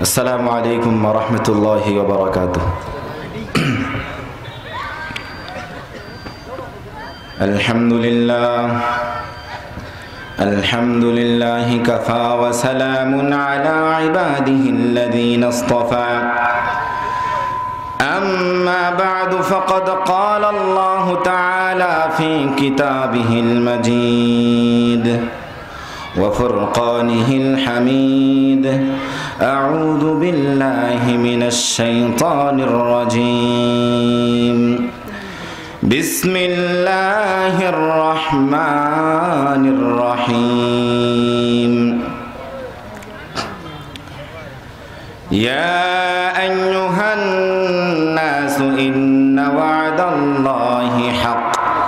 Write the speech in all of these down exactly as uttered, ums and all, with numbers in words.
السلام عليكم ورحمة الله وبركاته. الحمد لله الحمد لله كفى وسلام على عباده الذين اصطفى. أما بعد فقد قال الله تعالى في كتابه المجيد وفرقانه الحميد: أعوذ بالله من الشيطان الرجيم. بسم الله الرحمن الرحيم. يا أيها الناس إن وعد الله حق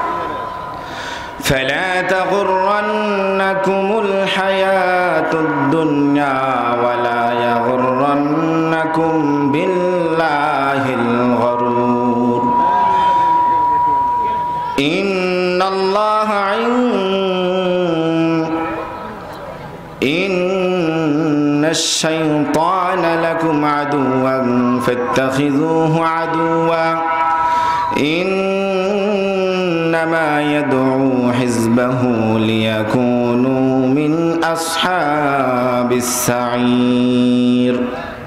فلا تغرنكم الحياة الدنيا ولا يغرنكم بالله الغرور. إن الله عند إن الشيطان لكم عدوا فاتخذوه عدوا إنما يدعو حزبه ليكونوا من أصحاب السعير.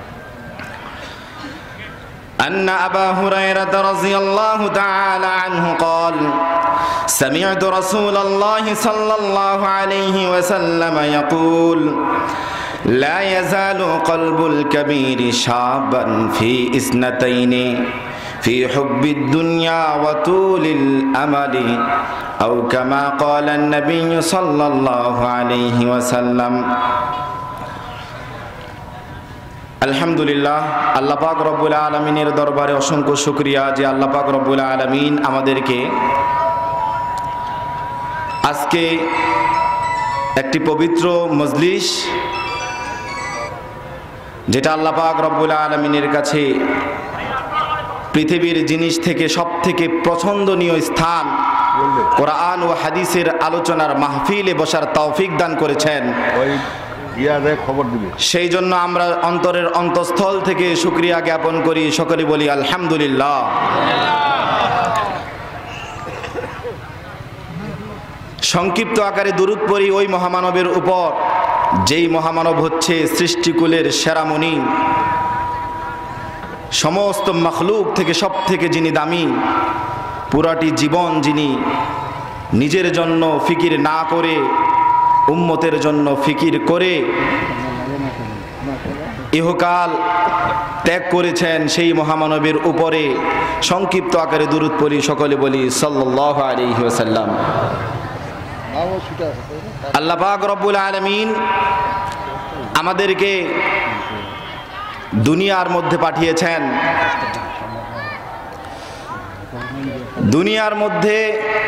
أن أبا هريرة رضي الله تعالى عنه قال: سمعت رسول الله صلى الله عليه وسلم يقول: لا يزال قلب الكبير شابا في اثنتين في حب الدنيا وطول الأمل أو كما قال النبي صلى الله عليه وسلم. আলহামদুলিল্লাহ, আল্লাহ পাক রব্বুল আলামিনের দরবারে অসংখ্য শুকরিয়া যে আল্লাহ পাক রব্বুল আলামিন আমাদেরকে আজকে একটি পবিত্র মজলিস, যেটা আল্লাহ পাক রব্বুল আলামিনের কাছে পৃথিবীর জিনিস থেকে সব থেকে পছন্দনীয় স্থান, কোরআন ও হাদিসের আলোচনার মাহফিলে বসার তৌফিক দান করেছেন। সেই জন্য আমরা অন্তরের অন্তঃস্থল থেকে শুকরিয়া জ্ঞাপন করি, সকলে বলি আলহামদুলিল্লাহ। সংক্ষিপ্ত আকারে দুরূদ পড়ি ওই মহামানবের উপর, যেই মহামানব হচ্ছে সৃষ্টিকুলের সেরামণি, সমস্ত মখলুক থেকে সব থেকে যিনি দামি, পুরাটি জীবন যিনি নিজের জন্য ফিকির না করে উম্মতের জন্য ফিকির করে ইহকাল ত্যাগ করেছেন, সেই মহামানবের উপরে সংক্ষিপ্ত আকারে দুরূদ পড়ি, সকলে বলি সাল্লাল্লাহু আলাইহি ওয়াসাল্লাম। আল্লাহ পাক রব্বুল আলামিন আমাদেরকে দুনিয়ার মধ্যে পাঠিয়েছেন। দুনিয়ার মধ্যে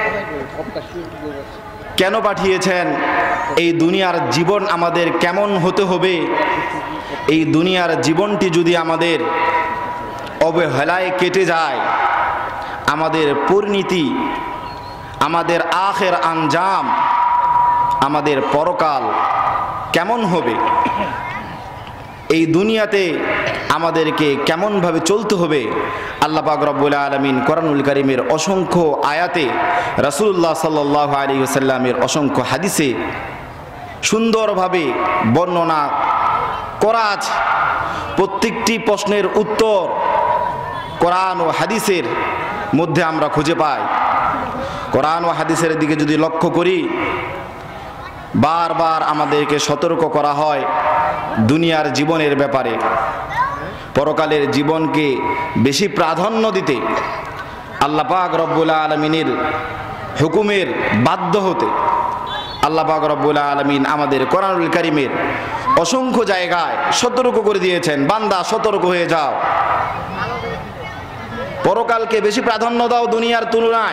কেন পাঠিয়েছেন? এই দুনিয়ার জীবন আমাদের কেমন হতে হবে? এই দুনিয়ার জীবনটি যদি আমাদের অবহেলায় কেটে যায়, আমাদের পরিণতি, আমাদের আখের আঞ্জাম, আমাদের পরকাল কেমন হবে? এই দুনিয়াতে আমাদেরকে কেমনভাবে চলতে হবে? আল্লাহ পাক রব্বুল আলামিন কোরআনুল কারীমের অসংখ্য আয়াতে, রাসূলুল্লাহ সাল্লাল্লাহু আলাইহি ওয়াসাল্লামের অসংখ্য হাদিসে সুন্দরভাবে বর্ণনা করা আছে। প্রত্যেকটি প্রশ্নের উত্তর কোরআন ও হাদিসের মধ্যে আমরা খুঁজে পাই। কোরআন ও হাদিসের দিকে যদি লক্ষ্য করি, বারবার আমাদেরকে সতর্ক করা হয় দুনিয়ার জীবনের ব্যাপারে, পরকালের জীবনকে বেশি প্রাধান্য দিতে, আল্লাহ পাক রব্বুল আলামিনের হুকুমের বাধ্য হতে। আল্লাহ পাক রব্বুল আলামিন আমাদের কোরআনুল কারীমের অসংখ্য জায়গায় সতর্ক করে দিয়েছেন, বান্দা সতর্ক হয়ে যাও, পরকালকে বেশি প্রাধান্য দাও দুনিয়ার তুলনায়।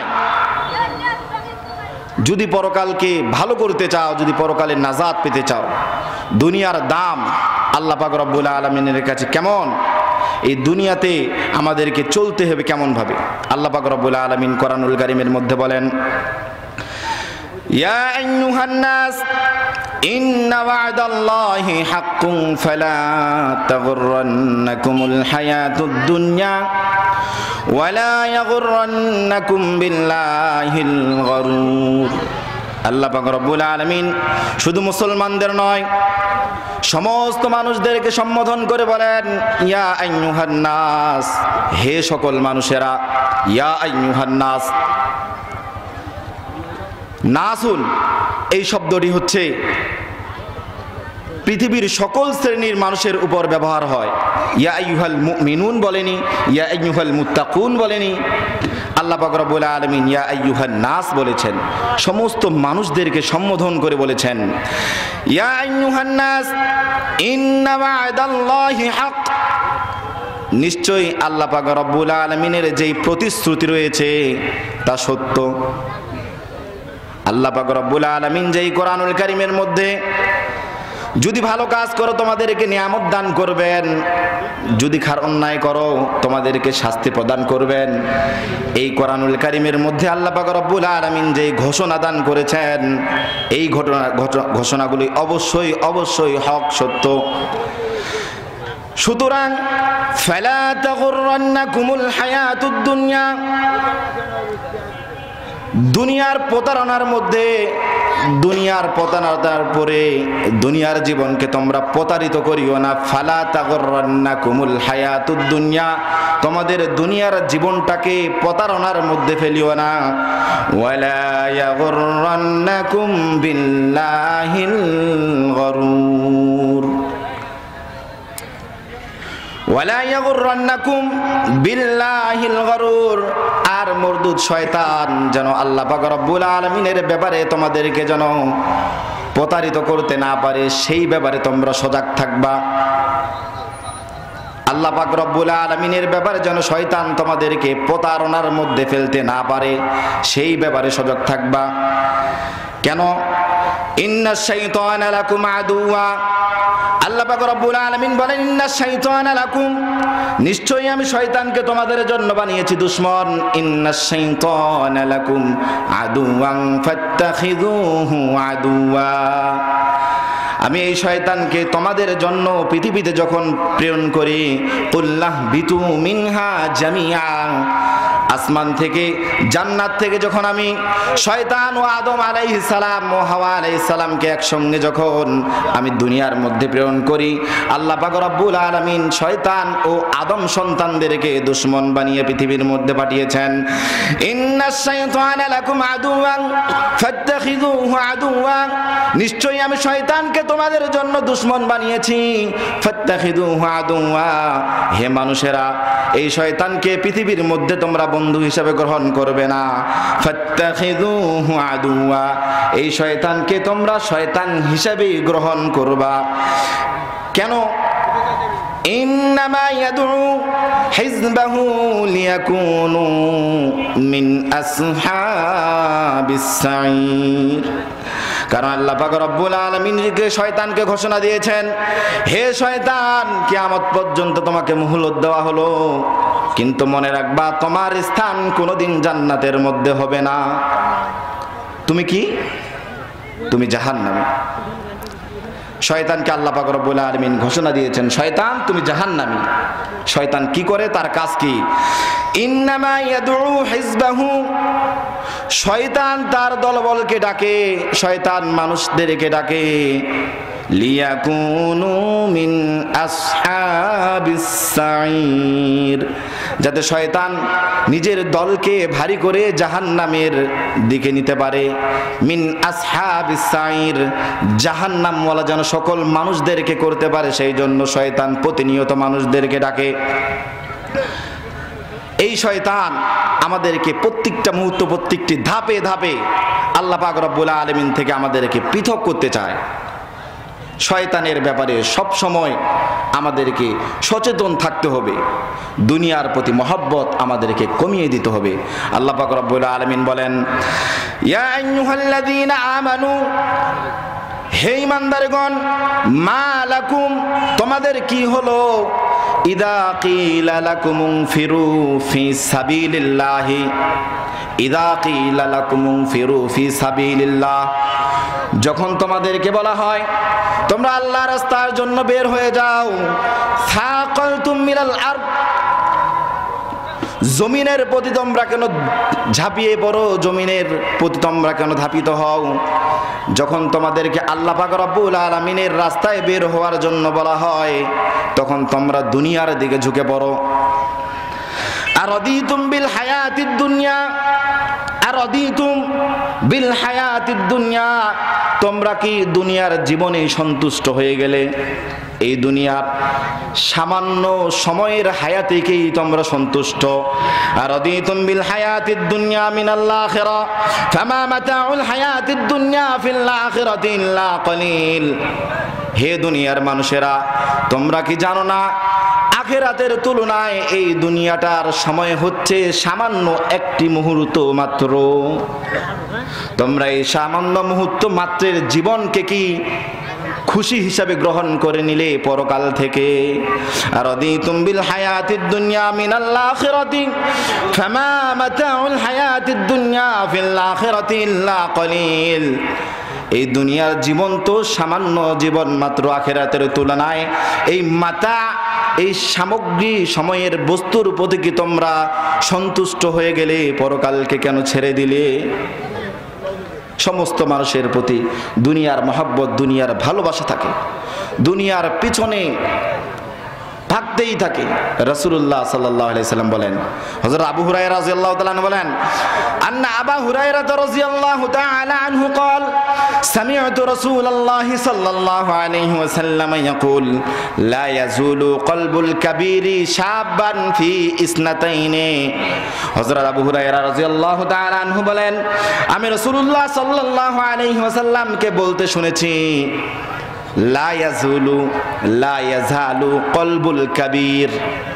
যদি পরকালকে ভালো করতে চাও, যদি পরকালের নাজাত পেতে চাও, দুনিয়ার দাম আল্লাহ পাক রব্বুল আলামিনের কাছে কেমন, এই দুনিয়াতে আমাদেরকে চলতে হবে কেমন ভাবে। আল্লাহ পাক রব্বুল আলামিন কোরআনুল কারীমের মধ্যে বলেন, ইয়া আইয়ুহান নাস ইন্না ওয়া'দাল্লাহি হাক্কুন ফালা তাগুররান্নাকুমুল হায়াতুদ দুনিয়া ওয়ালা ইয়াগুররান্নাকুম বিল্লাহিল গরুর। আল্লাহ পাক রব্বুল আলামিন শুধু মুসলমানদের নয়, সমস্ত মানুষদেরকে সম্বোধন করে বলেন, ইয়া আইয়ুহান নাস, হে সকল মানুষেরা। ইয়া আইয়ুহান নাস, নাসুন এই শব্দটি হচ্ছে পৃথিবীর সকল শ্রেণীর মানুষের উপর ব্যবহার হয়। ইয়া আইয়ুহাল মুমিনুন বলেনি, ইয়া আইয়ুহাল মুত্তাকুন বলেনি। আল্লাহ পাক রব্বুল আলামিন ইয়া আইয়ুহান নাস বলেছেন, সমস্ত মানুষদেরকে সম্বোধন করে বলেছেন, ইয়া আইয়ুহান নাস ইন্না ওয়া'দাল্লাহি হক। নিশ্চয়ই আল্লাহ পাক রব্বুল আলামিনের যেই প্রতিশ্রুতি রয়েছে তা সত্য। আল্লাহ পাক রব্বুল আলামিন যেই কোরআনুল কারীমের মধ্যে যদি ভালো কাজ করো তোমাদেরকে নিয়ামত দান করবেন, যদি খারাপ অন্যায় করো তোমাদেরকে শাস্তি প্রদান করবেন, এই কোরআনুল কারীমের মধ্যে আল্লাহ পাক রব্বুল আলামিন যে ঘোষণা দান করেছেন, এই ঘটনা ঘোষণাগুলি অবশ্যই অবশ্যই হক, সত্য। সুতরাং ফালা তাগুররান্নাকুমুল হায়াতুদ দুনিয়া, দুনিয়ার প্রতারণার মধ্যে, দুনিয়ার প্রতারণার পরে দুনিয়ার জীবনকে তোমরা প্রতারিত করিও না। ফালা তাগুররান্নাকুমুল হায়াতুদ দুনিয়া, তোমাদের দুনিয়ার জীবনটাকে প্রতারণার মধ্যে ফেলিও না। ওয়ালা ইয়াগুররান্নাকুম বিল্লাহিল গরুর, ওয়ালা ইয়াগুররান্নাকুম বিল্লাহিল গরুর। আর মরদুদ শয়তান যেন আল্লাহ পাক রব্বুল আলামিনের ব্যাপারে তোমাদেরকে যেন প্রতারিত করতে না পারে, সেই ব্যাপারে তোমরা সজাগ থাকবা। আল্লাহ পাক রব্বুল আলামিনের ব্যাপারে যেন শয়তান তোমাদেরকে প্রতারণার মধ্যে ফেলতে না পারে, সেই ব্যাপারে সজাগ থাকবা। কেন? ইন্নাশ শাইতানা লাকুম আদুওয়া, আল্লাহ পাক রব্বুল আলামিন বলেন, ইন্নাশ শাইতানা লাকুম, নিশ্চয়ই আমি শয়তানকে তোমাদের জন্য বানিয়েছি দুশমন। ইন্নাশ শাইতানা লাকুম আদুওয়ান ফাত্তাখিযুহু আদুওয়া, আমি এই শয়তানকে তোমাদের জন্য পৃথিবীতে যখন প্রেরণ করি, কুল্লাহ বিতু মিনহা জামিআ, আসমান থেকে জান্নাত থেকে যখন আমি শয়তান ও আদম আলাইহিস সালাম ও হাওয়া আলাইহিস সালামকে একসঙ্গে যখন আমি দুনিয়ার মধ্যে প্রেরণ করি, আল্লাহ পাক রব্বুল আলামিন শয়তান ও আদম সন্তানদেরকে দুশমন বানিয়ে পৃথিবীর মধ্যে পাঠিয়েছেন। ইন্নাশ শাইতানা লাকুম আদুওয়ান ফাত্তাখিযুহু আদুওয়া, নিশ্চয়ই আমি শয়তানকে তোমাদের জন্য দুশমন বানিয়েছি। ফাত্তাখিযুহু আদুওয়া, হে মানুষেরা, এই শয়তানকে পৃথিবীর মধ্যে তোমরা বন্ধু হিসেবে গ্রহণ করবে না। ফাত্তাখিযুহু আদুওয়া, এই শয়তানকে তোমরা শয়তান হিসেবেই গ্রহণ করবা। কেন? ইন্নামা ইয়াদউ হিজবাহু লিয়াকুনু মিন আসহাবিস সাঈর, কারণ আল্লাহ পাক রব্বুল আলামিন শয়তানকে ঘোষণা দিয়েছেন, হে শয়তান, কিয়ামত পর্যন্ত তোমাকে মুহলত দেওয়া হলো, কিন্তু মনে রাখবা তোমার স্থান কোনোদিন জান্নাতের মধ্যে হবে না। তুমি কি? তুমি জাহান্নামে। শয়তানকে আল্লাহ পাক রব্বুল আলামিন ঘোষণা দিয়েছেন, শয়তান তুমি জাহান্নামী। শয়তান কি করে, তার কাজ কি? ইন্নামা ইয়াদউ হিজবাহু, শয়তান তার দলবলকে ডাকে, শয়তান মানুষদেরকে ডাকে, লিয়াকুনু মিন আসহাবিস সাঈর, যাতে শয়তান নিজের দলকে ভারী করে জাহান্নামের দিকে নিতে পারে। মিন আসহাবিস সাঈর, জাহান্নামওয়ালা যেন সকল মানুষদেরকে করতে পারে, সেই জন্য শয়তান প্রতিনিয়ত মানুষদেরকে ডাকে। এই শয়তান আমাদেরকে প্রত্যেকটা মুহূর্ত, প্রত্যেকটি ধাপে ধাপে আল্লাহ পাক রব্বুল আলামিন থেকে আমাদেরকে পৃথক করতে চায়। শয়তানের ব্যাপারে সব সময় আমাদেরকে সচেতন থাকতে হবে, দুনিয়ার প্রতি মহব্বত আমাদেরকে কমিয়ে দিতে হবে। আল্লাহ পাক রব্বুল আলামিন বলেন, ইয়া আইয়ুহাল্লাযীনা আমানু, হে ঈমানদারগণ, মা লাকুম, তোমাদের কি হলো, ইদা কিলা লাকুম ফিরু ফি সাবিলিল্লাহি, ইদা কিলা লাকুম ফিরু ফি সাবিলিল্লাহ, যখন তোমাদেরকে বলা হয় তোমরা আল্লাহর রাস্তার জন্য বের হয়ে যাও, সাকালতুম মিনাল আরদ, জমিনের প্রতি তোমরা কেন ঝাঁপিয়ে পড়ো, জমিনের প্রতি তোমরা কেন ধাপিত হও? যখন তোমাদেরকে আল্লাহ পাক রব্বুল আলামিনের রাস্তায় বের হওয়ার জন্য বলা হয় তখন তোমরা দুনিয়ার দিকে ঝুঁকে পড়ো। আরাদিতুম বিল হায়াতিদ দুনিয়া, আরাদিতুম বিল হায়াতিদ দুনিয়া, তোমরা কি দুনিয়ার জীবনে সন্তুষ্ট হয়ে গেলে? এই দুনিয়ার সামান্য সময়ের হায়াতেই তোমরা সন্তুষ্ট। আরাদিতুম বিল হায়াতিদ দুনিয়া মিনাল আখিরা ফামা মাতাউল হায়াতিদ দুনিয়া ফিল আখিরাতি ইল্লা কলিল। হে দুনিয়ার মানুষেরা, তোমরা কি জানো না আখিরাতের তুলনায় এই দুনিয়াটার সময় হচ্ছে সামান্য একটি মুহূর্ত মাত্র। তোমরা এই সামান্য মুহূর্ত মাত্রের জীবনকে কি খুশি হিসাবে গ্রহণ করে নিলে পরকাল থেকে? আরাদিতুম বিল হায়াতিদ দুনিয়া মিনাল আখিরাতি ফামা মাতাউল হায়াতিদ দুনিয়া ফিল আখিরাতি ইল্লা কলিল। এই দুনিয়ার জীবন তো সামান্য জীবন মাত্র, আখিরাতের তুলনায় এই মাতা, এই সামগ্রী সময়ের বস্তুর প্রতি কি তোমরা সন্তুষ্ট হয়ে গেলে? পরকালকে কেন ছেড়ে দিলে? সমস্ত মানুষের প্রতি দুনিয়ার মহব্বত, দুনিয়ার ভালোবাসা থাকে, দুনিয়ার পিছনে ভাগতেই থাকে। রাসূলুল্লাহ সাল্লাল্লাহু আলাইহি সাল্লাম বলেন, হযরত আবু হুরায়রা রাদিয়াল্লাহু তাআলা আনহু বলেন, আন্না আবু হুরায়রা রাদিয়াল্লাহু তাআলা আনহু قال سمعت رسول الله صلى الله عليه وسلم يقول لا يزول قلب الكبير شابا في اثنتين। হযরত আবু হুরায়রা রাদিয়াল্লাহু তাআলা আনহু বলেন, আমি রাসূলুল্লাহ সাল্লাল্লাহু আলাইহি ওয়াসাল্লামকে বলতে শুনেছি, লা ইয়াজুলু লা ইয়াজালু কলবুল কাবীর,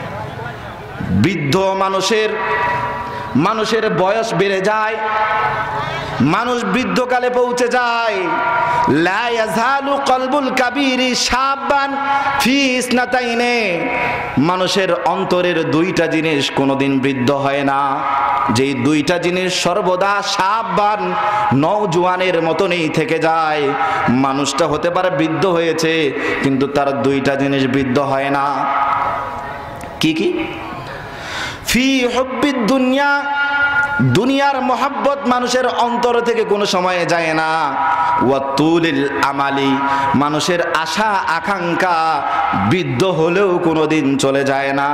বৃদ্ধ মানুষের মানুষের বয়স বেড়ে যায়, মানুষ বৃদ্ধকালে পৌঁছে যায়। লা ইয়াজালু কলবুল কাবীরি শাবান ফি ইসনাতাইনে, মানুষের অন্তরের দুইটা জিনিস কোনোদিন বৃদ্ধ হয় না, যেই দুইটা জিনিস সর্বদা শাবান নওজোয়ানের মতনই থেকে যায়। মানুষটা হতে পারে বৃদ্ধ হয়েছে কিন্তু তার দুইটা জিনিস বৃদ্ধ হয় না। কি কি? ফি হুব্বিদ দুনিয়া, দুনিয়ার মহব্বত মানুষের অন্তর থেকে কোনো সময়ে যায় না। ওয়া তুলিল আমালি, মানুষের আশা আকাঙ্ক্ষা বৃদ্ধ হলেও কোনোদিন চলে যায় না।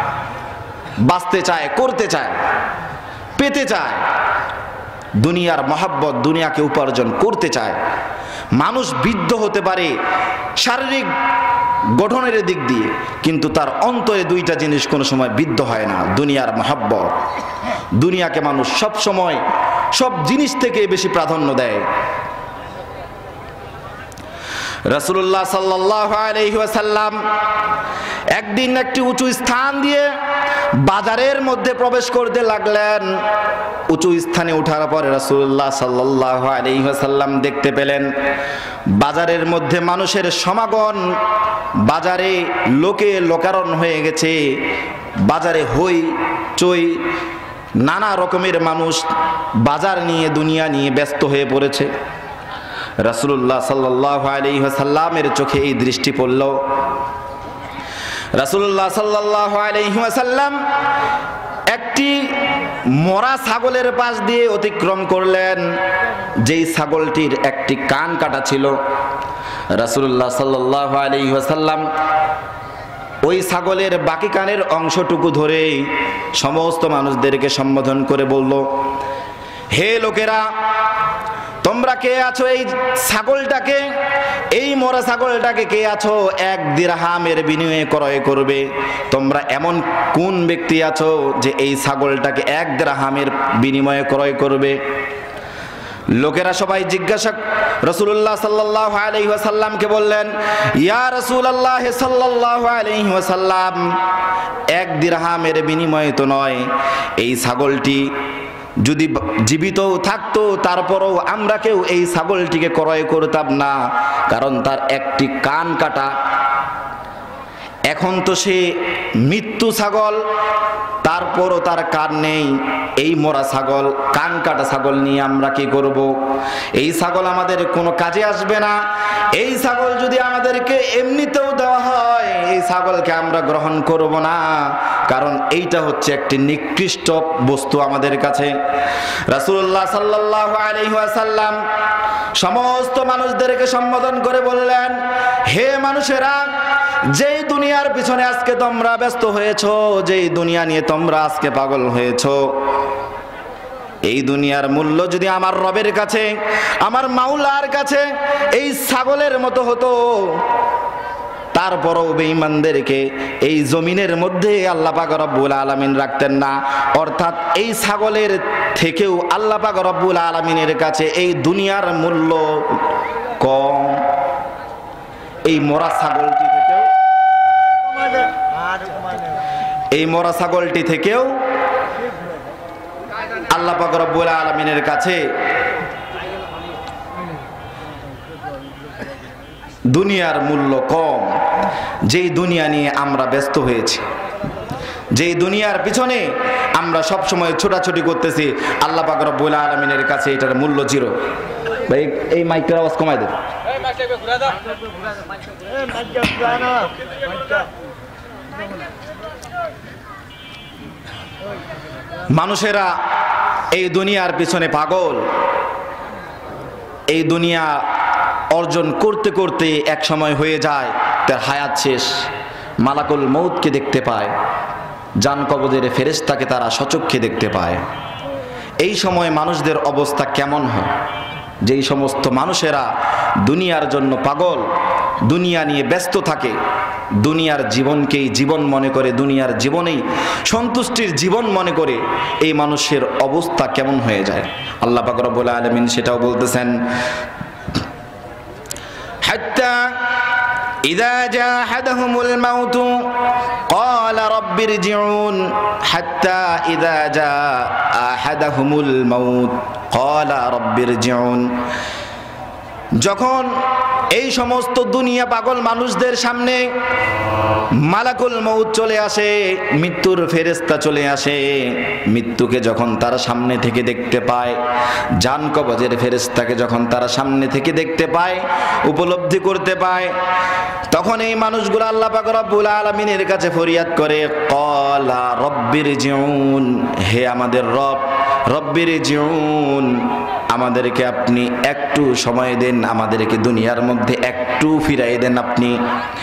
বাঁচতে চায়, করতে চায়, পেতে চায়, দুনিয়ার মহব্বত, দুনিয়াকে উপার্জন করতে চায়। মানুষ বৃদ্ধ হতে পারে শারীরিক গঠনের দিক দিয়ে, কিন্তু তার অন্তরে দুইটা জিনিস কোনো সময় বৃদ্ধ হয় না, দুনিয়ার মহব্বত। দুনিয়াকে মানুষ সব সময় সব জিনিস থেকে বেশি প্রাধান্য দেয়। রাসূলুল্লাহ সাল্লাল্লাহু আলাইহি ওয়াসাল্লাম একদিন একটি উঁচু স্থান দিয়ে বাজারের মধ্যে প্রবেশ করতে লাগলেন। উঁচু স্থানে ওঠার পরে রাসূলুল্লাহ সাল্লাল্লাহু আলাইহি ওয়াসাল্লাম দেখতে পেলেন বাজারের মধ্যে মানুষের সমাগম, বাজারে লোকে লোকারণ হয়ে গেছে, বাজারে হই চই, নানা রকমের মানুষ বাজার নিয়ে, দুনিয়া নিয়ে ব্যস্ত হয়ে পড়েছে। রাসূলুল্লাহ সাল্লাল্লাহু আলাইহি ওয়াসাল্লামের চোখে এই দৃষ্টি পড়ল। রাসূলুল্লাহ সাল্লাল্লাহু আলাইহি ওয়াসাল্লাম একটি মরা ছাগলের পাশ দিয়ে অতিক্রম করলেন, যেই ছাগলটির একটি কান কাটা ছিল। রাসূলুল্লাহ সাল্লাল্লাহু আলাইহি ওয়াসাল্লাম ওই ছাগলের বাকি কানের অংশটুকু ধরে সমস্ত মানুষদেরকে সম্বোধন করে বলল, হে লোকেরা, তোমরা কে আছো এই ছাগলটাকে, এই মরা ছাগলটাকে কে আছো এক দিরহামের বিনিময়ে ক্রয় করবে? তোমরা এমন কোন ব্যক্তি আছো যে এই ছাগলটাকে এক দিরহামের বিনিময়ে ক্রয় করবে? লোকেরা সবাই জিজ্ঞাসা রাসূলুল্লাহ সাল্লাল্লাহু আলাইহি ওয়াসাল্লামকে বললেন, ইয়া রাসূলুল্লাহ সাল্লাল্লাহু আলাইহি ওয়াসাল্লাম, এক দিরহামের বিনিময়ে তো নয়, এই ছাগলটি যদি জীবিত থাকতো তারপরও আমরা কেউ এই ছাগলটিকে ক্রয় করতাম না, কারণ তার একটি কান কাটা। এখন তো সে মৃত্যু ছাগল, তারপরও তার কান নেই। এই মরা ছাগল, কান কাটা ছাগল নিয়ে আমরা কি করব? এই ছাগল আমাদের কোনো কাজে আসবে না। এই ছাগল যদি আমাদেরকে এমনিতেও দেওয়া হয়, এই ছাগলকে আমরা গ্রহণ করব না, কারণ এইটা হচ্ছে একটি নিকৃষ্ট বস্তু আমাদের কাছে। রাসূলুল্লাহ সাল্লাল্লাহু আলাইহি ওয়াসাল্লাম সমস্ত মানুষদেরকে সম্বোধন করে বললেন, হে মানুষেরা, যেই দুনিয়ার পিছনে আজকে তোমরা ব্যস্ত হয়েছো, যেই দুনিয়া নিয়ে তোমরা আজকে পাগল হয়েছো, এই দুনিয়ার মূল্য যদি আমার রবের কাছে, আমার মাওলার কাছে এই ছাগলের মতো হতো, তারপরও বেঈমানদেরকে এই জমিনের মধ্যে আল্লাহ পাক রব্বুল আলামিন রাখতেন না। অর্থাৎ এই ছাগলের থেকেও আল্লাহ পাক রব্বুল আলামিনের কাছে এই দুনিয়ার মূল্য কম। এই মরা ছাগলটি থেকেও এই মরা ছাগলটি থেকেও আল্লাহ পাক রব্বুল আলামিনের কাছে দুনিয়ার মূল্য কম। যেই দুনিয়া নিয়ে আমরা ব্যস্ত হয়েছি, যেই দুনিয়ার পিছনে আমরা সব সময় ছোটাছুটি করতেছি, আল্লাহ পাক রব্বুল আলামিনের কাছে এটার মূল্য জিরো। ভাই এই মাইকের আওয়াজ কমাই দেন। মানুষেরা এই দুনিয়ার পিছনে পাগল। এই দুনিয়া অর্জন করতে করতে এক সময় হয়ে যায় তার হায়াত শেষ। মালাকুল মউতকে দেখতে পায়, জান কবজের ফেরেশতাকে তারা সচক্ষে দেখতে পায়। এই সময় মানুষদের অবস্থা কেমন হয়? যেই সমস্ত মানুষেরা দুনিয়ার জন্য পাগল, দুনিয়া নিয়ে ব্যস্ত থাকে, দুনিয়ার জীবনকেই জীবন মনে করে, দুনিয়ার জীবনেই সন্তুষ্টির জীবন মনে করে, এই মানুষের অবস্থা কেমন হয়ে যায় আল্লাহ পাক রব্বুল আলামিন সেটাও বলতেছেন। হাত্তা ইযা জা আহাদাহুমুল মাউত ক্বালা রাব্বি ইরজিউন হাত্তা ইযা জা আহাদাহুমুল মাউত ক্বালা রাব্বি ইরজিউন। যখন এই সমস্ত দুনিয়া পাগল মানুষদের সামনে মালাকুল মউত চলে আসে, মৃত্যুর ফেরেশতা চলে আসে, মৃত্যুকে যখন তারা সামনে থেকে দেখতে পায়, জান কবজের ফেরেশতাকে যখন তারা সামনে থেকে দেখতে পায়, উপলব্ধি করতে পায়, তখন এই মানুষগুলো আল্লাহ পাক রব্বুল আলামিনের কাছে ফরিয়াদ করে, ক্বালা রাব্বির জিউন, হে আমাদের রব, রব্বির জিউন, আমাদেরকে আপনি একটু সময় দেন, আমাদেরকে দুনিয়ার মধ্যে একটু ফিরাই দেন। আপনি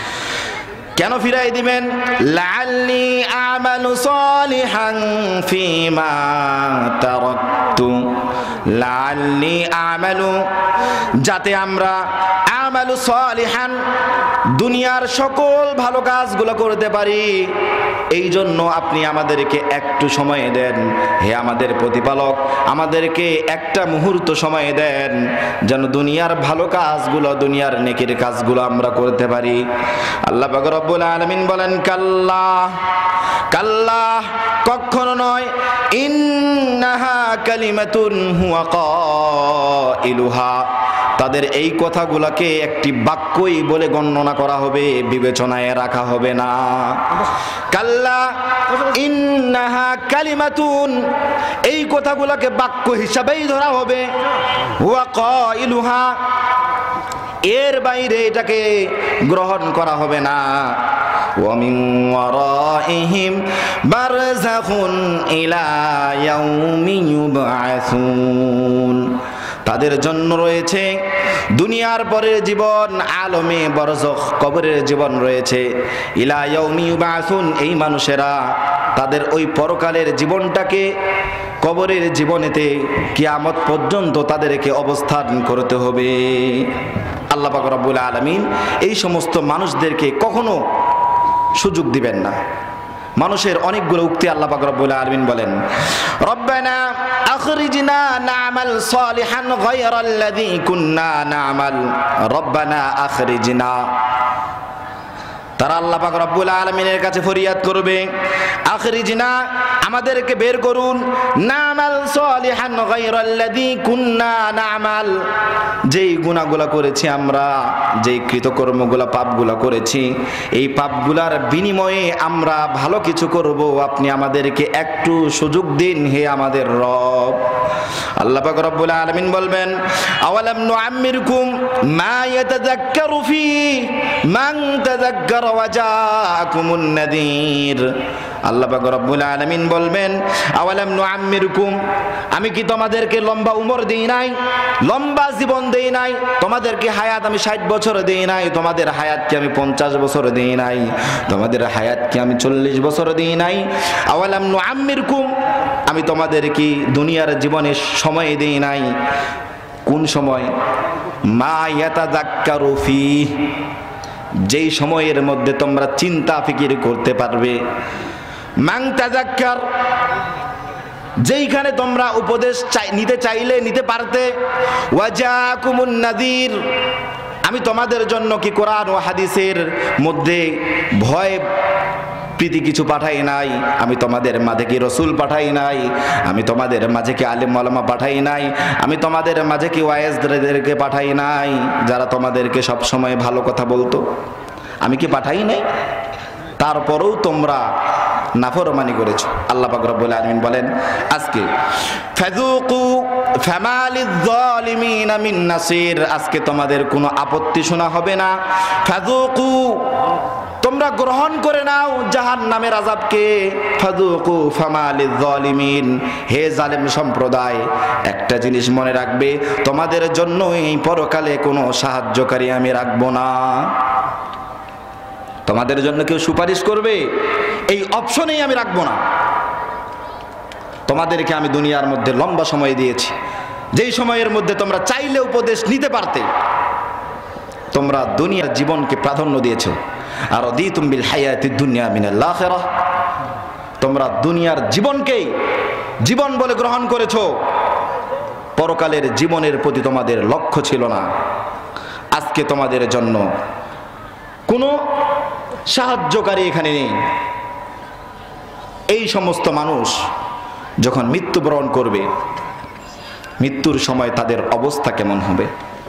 কেন ফিরাই দিবেন? লাআল্লি আমালু সালিহান ফীমা তারাকতু, লাআল্লি আমালু, যাতে আমরা আমালু সালিহান, দুনিয়ার সকল ভালো কাজগুলো করতে পারি, এই জন্য আপনি আমাদেরকে একটু সময় দেন। হে আমাদের প্রতিপালক, আমাদেরকে একটা মুহূর্ত সময় দেন, যেন দুনিয়ার ভালো কাজগুলো, দুনিয়ার নেকির কাজগুলো আমরা করতে পারি। আল্লাহ পাক রব্বুল আলামিন বলেন, কাল্লা, কাল্লা, কখনো নয়, ইন্নাহা কালিমাতুন হুয়া কাইলুহা, তাদের এই কথাগুলোকে একটি বাক্যই বলে গণনা করা হবে, বিবেচনায় রাখা হবে না। কাল্লা ইন্নাহা কালিমাতুন, এই কথাগুলোকে বাক্য হিসাবেই ধরা হবে, হুয়া কাইলুহা, এর বাইরে এটাকে গ্রহণ করা হবে না। ওয়া মিন ওয়ারাইহিম বারযাখুন ইলা ইয়াউমি ইউবআসুন, তাদের জন্য রয়েছে দুনিয়ার পরের জীবন, আলমে বরজখ, কবরের জীবন রয়েছে। ইলা ইয়াউমি ইউবআসুন, এই মানুষেরা তাদের ওই পরকালের জীবনটাকে কবরের জীবনেতে কিয়ামত পর্যন্ত তাদেরকে অবস্থান করতে হবে। আল্লাহ পাক রব্বুল আলামিন এই সমস্ত মানুষদেরকে কখনো সুযোগ দিবেন না। মানুষের অনেকগুলো উক্তি আল্লাহ পাক রব্বুল আলামিন বলেন, রব্বানা আখরিজনা না'মাল সালিহান গায়রাল্লাযী কুন্না না'মাল, রব্বানা আখরিজনা, তারা আল্লাহ পাক রব্বুল আলামিনের কাছে ফরিয়াদ করবে, আখরিজনা, আমাদেরকে বের করুন, নামাল সলিহান গায়রাল্লাযী কুননা নামাল, যেই গুনাহগুলো করেছি আমরা, যেই কৃতকর্মগুলো পাপগুলো করেছি, এই পাপগুলার বিনিময়ে আমরা ভালো কিছু করব, আপনি আমাদেরকে একটু সুযোগ দিন হে আমাদের রব। আল্লাহ পাক রব্বুল আলামিন বলবেন, আওয়ালাম নুআম্মিরকুম মা ইয়াতাযাক্কারু ফি মান তাযাক্কারা ওয়া জাআকুমুন নাযীর। আল্লাহ পাক রব্বুল আলামিন বলবেন, আওয়ালাম নুআম্মিরকুম, আমি কি তোমাদেরকে লম্বা উমর দেই নাই, লম্বা জীবন দেই নাই? তোমাদেরকে হায়াত আমি ষাট বছর দেই নাই? তোমাদের হায়াতকে আমি পঞ্চাশ বছর দেই নাই? তোমাদের হায়াতকে আমি চল্লিশ বছর দেই নাই? আওয়ালাম নুআম্মিরকুম, আমি তোমাদেরকে দুনিয়ার জীবনে সময় দেই নাই? কোন সময়? মা ইয়াতাযাক্কারু ফি, যেই সময়ের মধ্যে তোমরা চিন্তা ফিকির করতে পারবে। মান তাযাক্কার, যেইখানে তোমরা উপদেশ নিতে চাইলে নিতে পারতে। ওয়াজাকুমুন নাযীর, আমি তোমাদের জন্য কি কোরআন ও হাদিসের মধ্যে ভয় প্রীতি কিছু পাঠাই নাই? আমি তোমাদের মাঝে কি রসুল পাঠাই নাই? আমি তোমাদের মাঝে কি আলেম ওলামা পাঠাই নাই? আমি তোমাদের মাঝে কি ওয়াইজদেরকে পাঠাই নাই, যারা তোমাদেরকে সব সময় ভালো কথা বলতো? আমি কি পাঠাই নাই? তারপরেও তোমরা নাফরমানি করেছো। আল্লাহ পাক রব্বুল আলামিন বলেন আজকে, ফাযুকু ফামা লিয-যালিমিনা মিন নাসির, আজকে তোমাদের কোনো আপত্তি শোনা হবে না। ফাযুকু, তোমরা গ্রহণ করে নাও জাহান্নামের আযাবকে। ফাযুকু ফামা লিয-যালিমিন, হে জালেম সম্প্রদায়, একটা জিনিস মনে রাখবে, তোমাদের জন্য এই পরকালে কোনো সাহায্যকারী আমি রাখবো না। তোমাদের জন্য কেউ সুপারিশ করবে এই অপশনেই আমি রাখবো না। তোমাদেরকে আমি দুনিয়ার মধ্যে লম্বা সময় দিয়েছি, যেই সময়ের মধ্যে তোমরা চাইলে উপদেশ নিতে পারতে। তোমরা দুনিয়ার জীবনকে প্রাধান্য দিয়েছো। আর রাদিতুম বিল হায়াতিদ দুনিয়া মিনাল আখিরাহ, তোমরা দুনিয়ার জীবনকেই জীবন বলে গ্রহণ করেছো, পরকালের জীবনের প্রতি তোমাদের লক্ষ্য ছিল না। আজকে তোমাদের জন্য কোনো সাহায্যকারী এখানে নেই। এই সমস্ত মানুষ যখন মৃত্যুবরণ করবে, মৃত্যুর সময় তাদের অবস্থা কেমন হবে?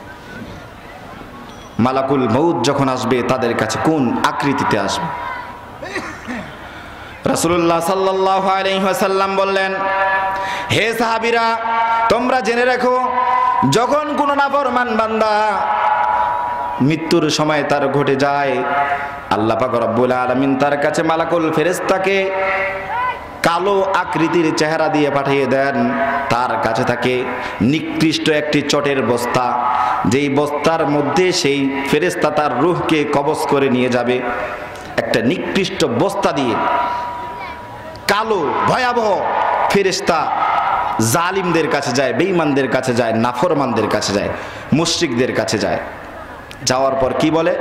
মালাকুল মউত যখন আসবে, তাদের কাছে কোন আকৃতিতে আসবে? রাসূলুল্লাহ সাল্লাল্লাহু আলাইহি ওয়াসাল্লাম বললেন, হে সাহাবীরা, তোমরা জেনে রাখো, যখন কোন নাফরমান বান্দা মৃত্যুর সময় তার ঘটে যায়, আল্লাহ পাক রব্বুল আলামিন তার কাছে মালাকুল ফেরেশতাকে কালো আকৃতির চেহারা দিয়ে পাঠিয়ে দেন। তার কাছে থাকে নিকৃষ্ট একটি চটের বস্তা, যেই বস্তার মধ্যে সেই ফেরেশতা তার রূহকে কবজ করে নিয়ে যাবে। একটা নিকৃষ্ট বস্তা দিয়ে কালো ভয়াবহ ফেরেশতা জালিমদের কাছে যায়, বেঈমানদের কাছে যায়, নাফরমানদের কাছে যায়, মুশরিকদের কাছে যায়। যাওয়ার পর কি বলে?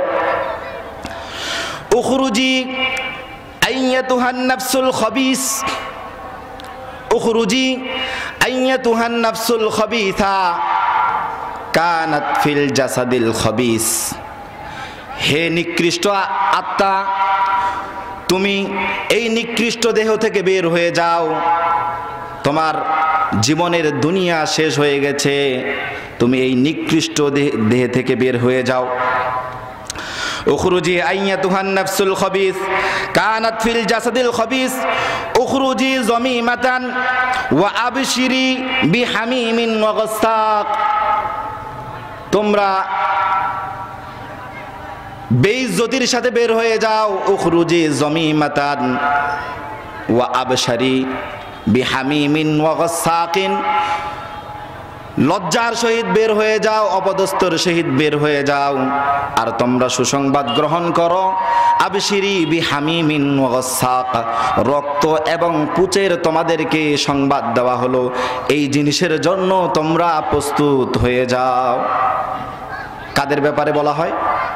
উখরুজি আইয়াতুহান নাফসুল খবিস, উখরুজি আইয়াতুহান নাফসুল খবিসা কানাত ফিল জাসাদিল খবিস, হে নিকৃষ্ট আত্মা, তুমি এই নিকৃষ্ট দেহ থেকে বের হয়ে যাও। তোমার জীবনের দুনিয়া শেষ হয়ে গেছে, তুমি এই নিকৃষ্ট দেহ থেকে বের হয়ে যাও। উখরুজি আইয়াতুহান নাফসুল খবিস কানাত ফিল জাসাদিল খবিস উখরুজি যামিমাতান ওয়া আবশিরি বিহামিমিন ওয়া গাসসাক, তোমরা বেইজ্জতির সাথে বের হয়ে যাও। উখরুজি যামিমাতান ওয়া আবশিরি বিহামিমিন ওয়া গাসসাকিন, লজ্জার সহিত বের হয়ে যাও, অপদস্থর সহিত বের হয়ে যাও। আর তোমরা সুসংবাদ গ্রহণ করো, আবশিরি বিহামিমিন ওয়া গাসসাক, রক্ত এবং পুচের তোমাদেরকে সংবাদ দেওয়া হলো, এই জিনিসের জন্য তোমরা প্রস্তুত হয়ে যাও। কাদের ব্যাপারে বলা হয়?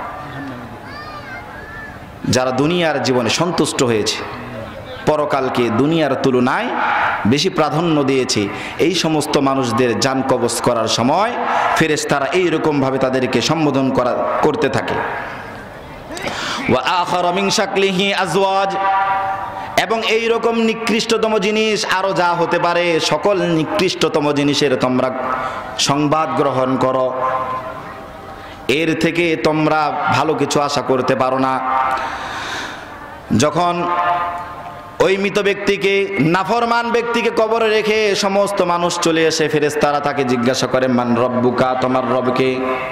যারা দুনিয়ার জীবনে সন্তুষ্ট হয়েছে, পরকালকে দুনিয়ার তুলনায় বেশি প্রাধান্য দিয়েছে, এই সমস্ত মানুষদের জান কবজ করার সময় ফেরেশতারা এইরকম ভাবে তাদেরকে সম্বোধন করা করতে থাকে। ওয়া আখারা মিন শাকলিহি আজওয়াজ, এবং এই রকম নিকৃষ্টতম জিনিস আরো যা হতে পারে সকল নিকৃষ্টতম জিনিসের তোমরা সংবাদ গ্রহণ করো, এর থেকে তোমরা ভালো কিছু আশা করতে পারো না। যখন ওই মৃত ব্যক্তিকে, নাফরমান ব্যক্তিকে কবরে রেখে সমস্ত মানুষ চলে এসে ফেরেশতারা তাকে জিজ্ঞাসা করে, মান রব্বুকা, তোমার রবকে,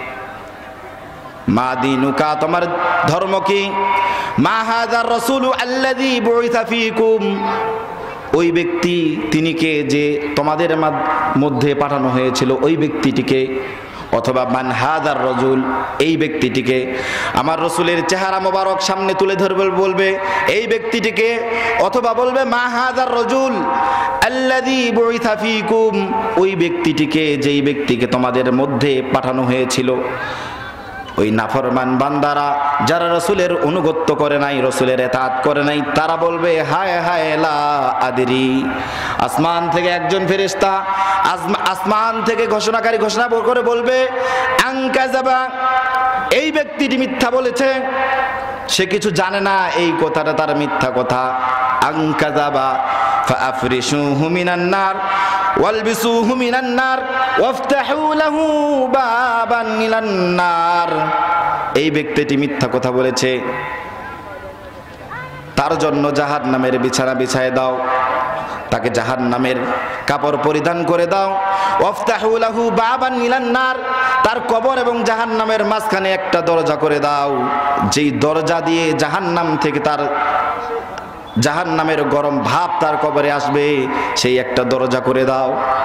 মা দীনুকা, তোমার ধর্ম কি, মা হাযার রাসূলু আল্লাযী বুইসা ফীকুম, ওই ব্যক্তি তিনি কে যে তোমাদের মধ্যে পাঠানো হয়েছিল, ওই ব্যক্তিটিকে, অথবা মান হাযার রাজুল, এই ব্যক্তিটিকে। আমার রসুলের চেহারা মোবারক সামনে তুলে ধরবে, বলবে এই ব্যক্তিটিকে, অথবা বলবে মা হাযার রাজুল আল্লাযী বুইসা ফীকুম, ওই ব্যক্তিটিকে যেই ব্যক্তিকে তোমাদের মধ্যে পাঠানো হয়েছিল। ওই নাফরমান বান্দারা যারা রসুলের অনুগত্য করে নাই, রসুলের এতাআত করে নাই, তারা বলবে হায় হায় লা আদরি। আসমান থেকে একজন ফেরেশতা আসমান থেকে ঘোষণাকারী ঘোষণা করে বলবে আনকাযাবা, এই ব্যক্তিটি মিথ্যা বলেছে, সে কিছু জানে না, এই কথাটা তার মিথ্যা কথা। আনকাযাবা ফাআফরিশুহু মিনান নার ওয়ালবিসুহু মিনান নার ওয়াফতাহু লাহু বাবান ইলান নার, এই ব্যক্তিটি মিথ্যা কথা বলেছে, তার জন্য জাহান্নামের বিছানা বিছায় দাও, তাকে জাহান্নামের কাপড় পরিধান করে দাও। ওয়াফতাহু লাহু বাবান ইলান নার, তার কবর এবং জাহান্নামের মাঝখানে একটা দরজা করে দাও, যেই দরজা দিয়ে জাহান্নাম থেকে তার জাহান্নামের গরম ভাব তার কবরে আসবে, সেই একটা দরজা করে দাও।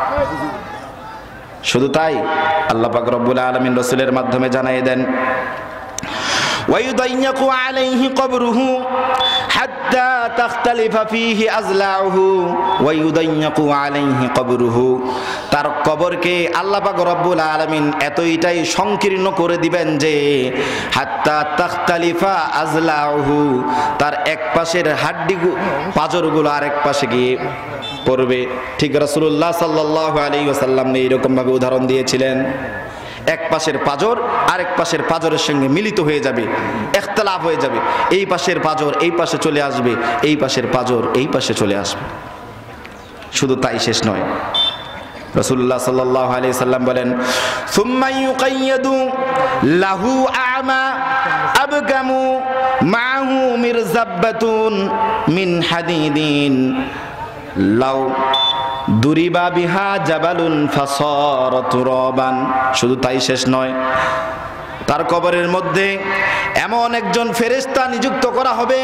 শুধু তাই, আল্লাহ পাক রব্বুল আলামিন রাসূলের মাধ্যমে জানিয়ে দেন ওয়ায়ুদাইয়াকু আলাইহি কবরুহু হাত্তা তাখতালিফা ফীহি আযলাউহু ওয়ায়ুদাইয়াকু আলাইহি কবরুহু, তার কবরকে আল্লাহ পাক রব্বুল আলামিন এতইটাই সংকীর্ণ করে দিবেন যে হাত্তা তাখতালিফা আযলাউহু, তার এক পাশের হাড্ডি পাঁজরগুলো আরেক পাশে গিয়ে পড়বে। ঠিক রাসূলুল্লাহ সাল্লাল্লাহু আলাইহি ওয়াসাল্লাম এইরকম ভাবে উদাহরণ দিয়েছিলেন, এক পাশের পাঁজর আরেক পাশের পাঁজরের সঙ্গে মিলিত হয়ে যাবে, ইখতিলাফ হয়ে যাবে, এই পাশের পাঁজর এই পাশে চলে আসবে, এই পাশের পাঁজর এই পাশে চলে আসবে। শুধু তাই শেষ নয়, রাসূলুল্লাহ সাল্লাল্লাহু আলাইহি সাল্লাম বলেন সুম্মা ইউকাইয়াদু লাহু আ'মা আবকামু মা'হু মিরজাব্বাতুন মিন হাদিদিন লাউ দুরিবা বিহা জাবালুন ফাসারা তুরাবান। শুধু তাই শেষ নয়, তার কবরের মধ্যে এমন একজন ফেরেশতা নিযুক্ত করা হবে,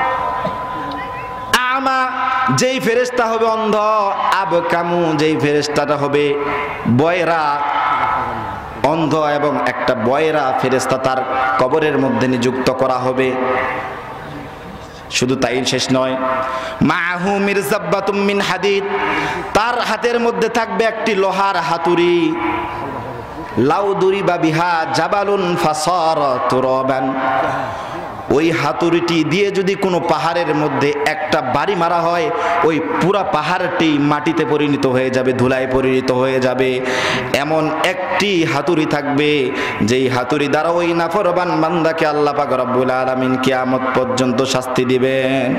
আমা যেই ফেরেশতা হবে অন্ধ, আবকামু যেই ফেরেশতাটা হবে বয়রা, অন্ধ এবং একটা বয়রা ফেরেশতা তার কবরের মধ্যে নিযুক্ত করা হবে। শুধু তাই শেষ নয়, মাহু মিরজাব্বাতুম মিন হাদিদ, তার হাতের মধ্যে থাকবে একটি লোহার হাতুড়ি, লাউদুরি বা বিহা জাবালুন ফাসারা তুরাবান, ওই হাতুড়িটি দিয়ে যদি কোনো পাহাড়ের মধ্যে একটা বাড়ি মারা হয়, ওই পুরা পাহাড়টি মাটিতে পরিণত হয়ে যাবে, ধুলায় পরিণত হয়ে যাবে। এমন একটি হাতুড়ি থাকবে, যেই হাতুড়ি দ্বারা ওই নাফরমান বান্দাকে আল্লাহ পাক রব্বুল আলামিন কিয়ামত পর্যন্ত শাস্তি দিবেন।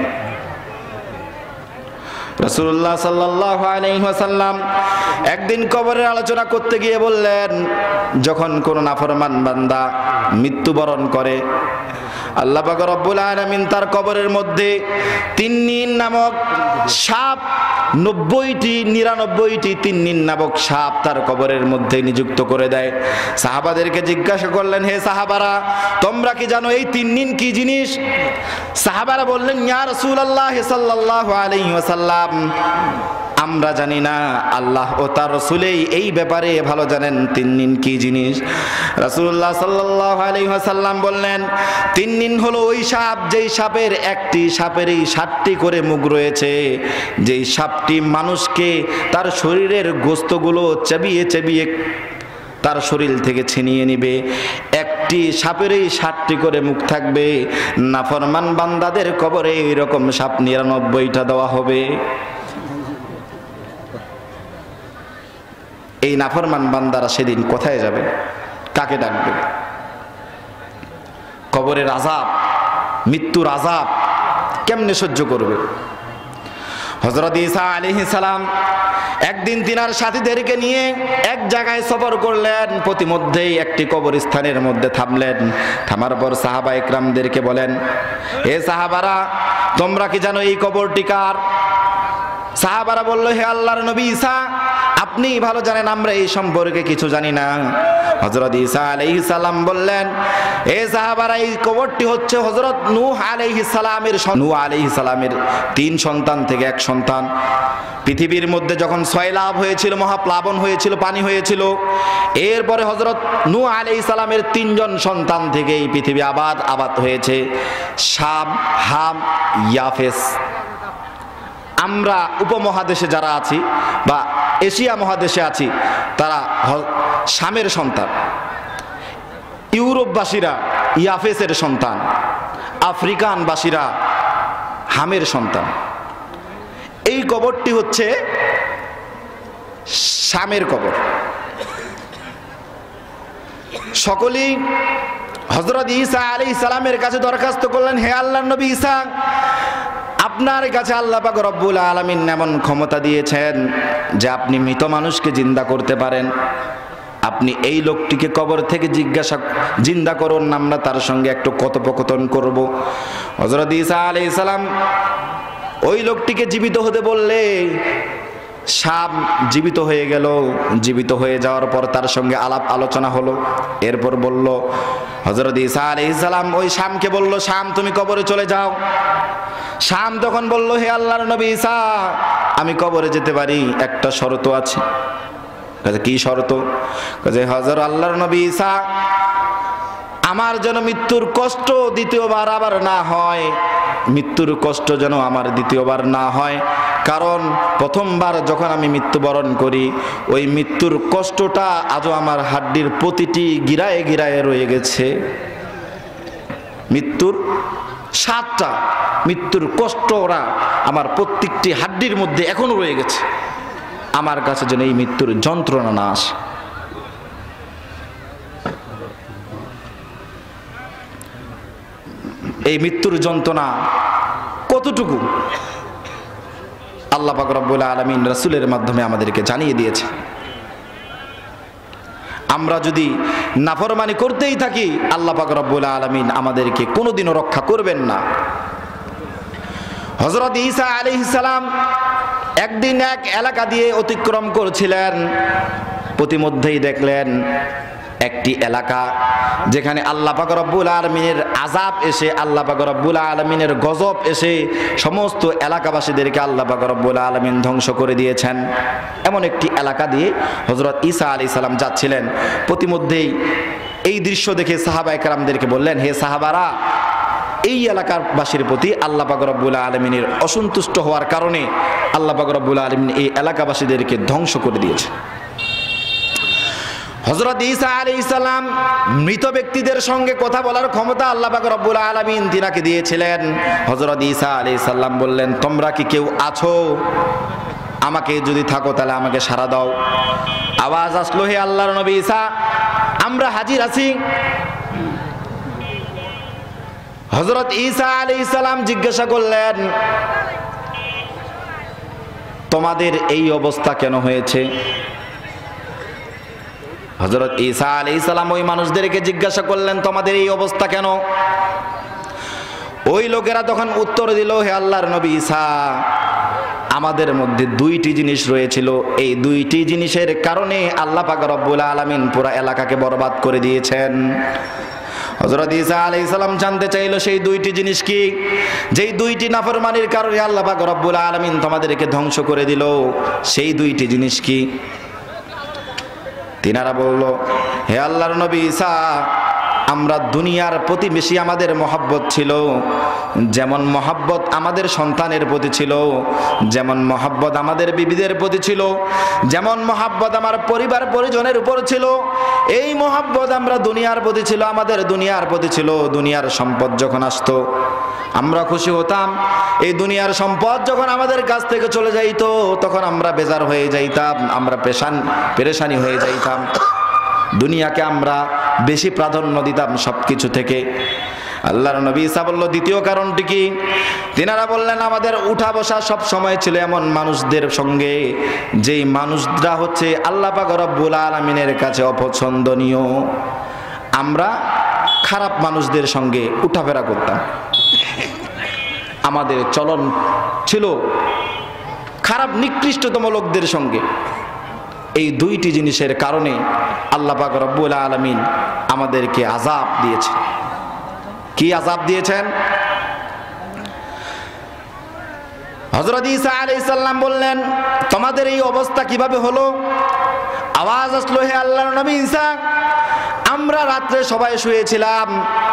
রাসূলুল্লাহ সাল্লাল্লাহু আলাইহি ওয়াসাল্লাম একদিন কবরের আলোচনা করতে গিয়ে বললেন, যখন কোনো নাফরমান বান্দা মৃত্যুবরণ করে, আল্লাহ পাক রব্বুল আলামিন তার কবরের মধ্যে তিন্নিন নামক সাপ, নব্বইটি নিরানব্বইটি তিন্নিন নামক সাপ তার কবরের মধ্যে নিযুক্ত করে দেয়। সাহাবাদেরকে জিজ্ঞাসা করলেন, হে সাহাবারা, তোমরা কি জানো এই তিন্নিন কি জিনিস? সাহাবারা বললেন, ইয়া রাসূলুল্লাহ সাল্লাল্লাহু আলাইহি ওয়াসাল্লাম, আমরা জানি না, আল্লাহ ও তার রাসূলই এই ব্যাপারে ভালো জানেন তিন্নিন কি জিনিস। রাসূলুল্লাহ সাল্লাল্লাহু আলাইহি ওয়াসাল্লাম বললেন, তিন্নিন হলো ওই সাপ, যেই সাপের একটি সাপেরই সাতটি করে মুখ রয়েছে, যেই সাপটি মানুষকে তার শরীরের গোশতগুলো চেবিয়ে চেবিয়ে তার শরীর থেকে ছিনিয়ে নিবে। একটি সাপেরই ষাটটি করে মুখ থাকবে। নাফরমান বান্দাদের কবরে এরকম সাপ নিরানব্বইটা দেওয়া হবে। এই নাফরমান বান্দারা সেদিন কোথায় যাবে? কাকে ডাকবে? কবরের আযাব মৃত্যুর আযাব কেমনে সহ্য করবে? হযরত ঈসা আলাইহিস সালাম একদিন তিনার সাথীদেরকে নিয়ে এক জায়গায় সফর করলেন। প্রতিমধ্যেই একটি কবরস্থানের মধ্যে থামলেন। থামার পর সাহাবা ইকরামদেরকে বলেন, হে সাহাবারা, তোমরা কি জানো এই কবরটি কার? সাহাবারা বলল, হে আল্লাহর নবী ঈসা, আপনি ভালো জানেন, আমরা এই সম্পর্কে কিছু জানি না। হযরত ঈসা আলাইহিস সালাম বললেন, হে সাহাবারা, এই কবরটি হচ্ছে হযরত নূহ আলাইহিস সালামের নূহ আলাইহিস সালামের তিন সন্তান থেকে এক সন্তান। পৃথিবীর মধ্যে যখন সয়লাব হয়েছিল, মহাপ্লাবন হয়েছিল, পানি হয়েছিল, এরপরে হযরত নূহ আলাইহিস সালামের তিনজন সন্তান থেকে এই পৃথিবী আবাদ আবাদ হয়েছে, শাম, হাম, ইয়াফেস। আমরা উপমহাদেশে যারা আছি বা এশিয়া মহাদেশে আছি তারা শামের সন্তান, ইউরোপবাসীরা ইয়াফেসের সন্তান, আফ্রিকানবাসীরা হামের সন্তান। এই কবরটি হচ্ছে শামের কবর। সকলেই হযরত ঈসা আলাইহিস সালামের কাছে দরখাস্ত করলেন, হে আল্লাহর নবী ঈসা, আপনার কাছে আল্লাহ পাক রব্বুল আলামিন এমন ক্ষমতা দিয়েছেন যে আপনি মৃত মানুষকে জিন্দা করতে পারেন। আপনি এই লোকটিকে কবর থেকে জিজ্ঞাসা জিন্দা করুন, আমরা তার সঙ্গে একটু কথোপকথন করব। হযরত ঈসা আলাইহিস সালাম ওই লোকটিকে জীবিত হতে বললে শাম জীবিত হয়ে গেল। জীবিত হয়ে যাওয়ার পর তার সঙ্গে আলাপ আলোচনা হলো। এরপর বলল, হযরত ঈসা আলাইহিস সালাম ওই শামকে বলল, শাম তুমি কবরে চলে যাও। শাম তখন বলল, হে আল্লাহর নবী ঈসা, আমি কবরে যেতে পারি, একটা শর্ত আছে। কি শর্ত? যে হযরত আল্লাহর নবী ঈসা, আমার যেন মৃত্যুর কষ্ট দ্বিতীয়বার আবার না হয়, মৃত্যুর কষ্ট যেন আমার দ্বিতীয়বার না হয়, কারণ প্রথমবার যখন আমি মৃত্যুবরণ করি ওই মৃত্যুর কষ্টটা আজও আমার হাড্ডির প্রতিটি গিরায় গিরায় রয়ে গেছে। মৃত্যুর সাতটা মৃত্যুর কষ্টরা আমার প্রত্যেকটি হাড্ডির মধ্যে এখনো রয়ে গেছে। আমার কাছে যেন এই মৃত্যুর যন্ত্রণা না আসে। এই মৃত্যুর যন্ত্রণা কতটুকু আল্লাহ পাক রব্বুল আলামিন রাসূলের মাধ্যমে আমাদেরকে জানিয়ে দিয়েছে। আমরা যদি নাফরমানি করতেই থাকি আল্লাহ পাক রব্বুল আলামিন আমাদেরকে কোনোদিনও রক্ষা করবেন না। হযরত ঈসা আলাইহিস সালাম একদিন এক এলাকা দিয়ে অতিক্রম করছিলেন। প্রতিমধ্যেই দেখলেন একটি এলাকা যেখানে আল্লাহ পাক রব্বুল আলামিনের আযাব এসে, আল্লাহ পাক রব্বুল আলামিনের গজব এসে সমস্ত এলাকাবাসীদেরকে আল্লাহ পাক রব্বুল আলামিন ধ্বংস করে দিয়েছেন। এমন একটি এলাকা দিয়ে হযরত ঈসা আলাইহিস সালাম যাচ্ছিলেন। প্রতিমধ্যেই এই দৃশ্য দেখে সাহাবায়ে কেরামদেরকে বললেন, হে সাহাবারা, এই এলাকার বাসীর প্রতি আল্লাহ পাক রব্বুল আলামিনের অসন্তুষ্ট হওয়ার কারণে আল্লাহ পাক রব্বুল আলামিন এই এলাকাবাসীদেরকে ধ্বংস করে দিয়েছে। হযরত ঈসা আলাইহিস সালাম মৃত ব্যক্তিদের সঙ্গে কথা বলার ক্ষমতা আল্লাহ পাক রব্বুল আলামিন তিনাকে দিয়েছিলেন। হযরত ঈসা আলাইহিস সালাম বললেন, তোমরা কি কেউ আছো? আমাকে যদি থাকো তাহলে আমাকে সাড়া দাও। আওয়াজ আসলো, হে আল্লাহর নবী ঈসা, আমরা হাজির আছি। হযরত ঈসা আলাইহিস সালাম জিজ্ঞাসা করলেন, তোমাদের এই অবস্থা কেন হয়েছে? হযরত ঈসা আলাইহিস সালাম ওই মানুষদেরকে জিজ্ঞাসা করলেন, তোমাদের এই অবস্থা কেন? ওই লোকেরা তখন উত্তর দিল, হে আল্লাহর নবী ঈসা, আমাদের মধ্যে দুইটি জিনিস রয়েছিল, এই দুইটি জিনিসের কারণে আল্লাহ পাক রব্বুল আলামিন পুরো এলাকাকে বরবাদ করে দিয়েছেন। হযরত ঈসা আলাইহিস সালাম জানতে চাইল সেই দুইটি জিনিস কি, যেই দুইটি নাফরমানির কারণে আল্লাহ পাক রব্বুল আলামিন তোমাদেরকে ধ্বংস করে দিল, সেই দুইটি জিনিস কি? তিনারা বলল, হে আল্লাহর নবী ঈসা, আমরা দুনিয়ার প্রতি বেশি আমাদের মহব্বত ছিল, যেমন মহব্বত আমাদের সন্তানের প্রতি ছিল, যেমন মহব্বত আমাদের বিবিদের প্রতি ছিল, যেমন মহব্বত আমার পরিবার পরিজনের উপর ছিল, এই মহব্বত আমরা দুনিয়ার প্রতি ছিল, আমাদের দুনিয়ার প্রতি ছিল। দুনিয়ার সম্পদ যখন আসতো আমরা খুশি হতাম, এই দুনিয়ার সম্পদ যখন আমাদের কাছ থেকে চলে যাইতো তখন আমরা বেজার হয়ে যাইতাম, আমরা পেশান পেরেশানি হয়ে যাইতাম। দুনিয়াকে আমরা বেশি প্রাধান্য দিতাম সব কিছু থেকে। আল্লাহর নবী ঈসা বলল, দ্বিতীয় কারণটি কি? তিনারা বললেন, আমাদের উঠা বসা সব সময় ছিল এমন মানুষদের সঙ্গে যেই মানুষরা হচ্ছে আল্লাহ পাক রব্বুল আলামিনের কাছে অপছন্দনীয়। আমরা খারাপ মানুষদের সঙ্গে উঠাফেরা করতাম, আমাদের চলন ছিল খারাপ নিকৃষ্টতম লোকদের সঙ্গে। এই দুইটি জিনিসের কারণে আল্লাহ পাক রব্বুল আলামিন আমাদেরকে আযাব দিয়েছেন। কি আযাব দিয়েছেন? হযরত ঈসা আলাইহিস সালাম বললেন, তোমাদের এই অবস্থা কিভাবে হলো? আওয়াজ আসলো, হে আল্লাহর নবী ঈসা, আমরা রাত্রে সবাই শুয়েছিলাম,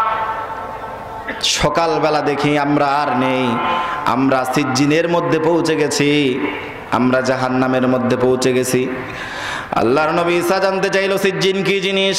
সকালবেলা দেখি আমরা আর নেই, আমরা সিজ্জিনের মধ্যে পৌঁছে গেছি, আমরা জাহান্নামের মধ্যে পৌঁছে গেছি। আল্লাহর নবী ঈসা জানতে চাইল, সিজ্জিন কি জিনিস?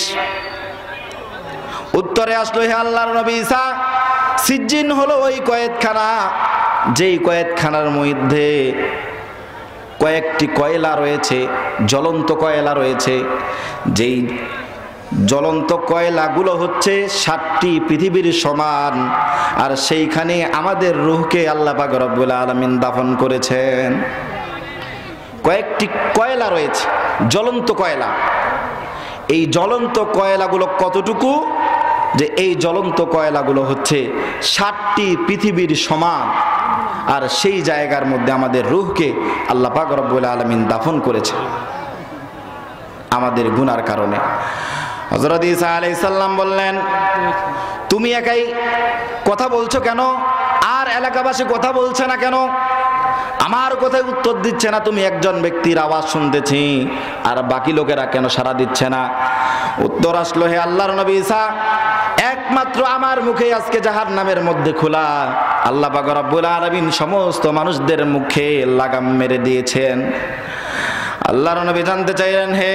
উত্তরে আসলো, হে আল্লাহর নবী ঈসা, সিজ্জিন হলো ওই কয়েদখানা, যেই কয়েদখানার মধ্যে কয়েকটি কয়লা রয়েছে, জ্বলন্ত কয়লা রয়েছে, যেই জ্বলন্ত কয়লাগুলো হচ্ছে ষাটটি পৃথিবীর সমান, আর সেইখানে আমাদের রূহকে আল্লাহ পাক রব্বুল আলামিন দাফন করেছেন। কয়েকটি কয়লা রয়েছে, জ্বলন্ত কয়লা। এই জ্বলন্ত কয়লাগুলো কতটুকু? যে এই জ্বলন্ত কয়লাগুলো হচ্ছে ষাটটি পৃথিবীর সমান, আর সেই জায়গার মধ্যে আমাদের রূহকে আল্লাহ পাক রব্বুল আলামিন দাফন করেছে আমাদের গুনার কারণে। হযরত ঈসা আলাইহিস সালাম বললেন, তুমি একাই কথা বলছো কেন? আর এলাকাবাসী কথা বলছে না কেন? আমার কথায় উত্তর দিচ্ছে না? তুমি একজন ব্যক্তির আওয়াজ শুনতেছি, আর বাকি লোকেরা কেন সাড়া দিচ্ছে না? উত্তর আসলো, হে আল্লাহর নবী ঈসা, একমাত্র আমার মুখে আজকে জাহান্নামের মধ্যে খোলা। আল্লাহ পাক রব্বুল আলামিন সমস্ত মানুষদের মুখে লাগাম মেরে দিয়েছেন। আল্লাহর নবী জানতে চাইলেন, হে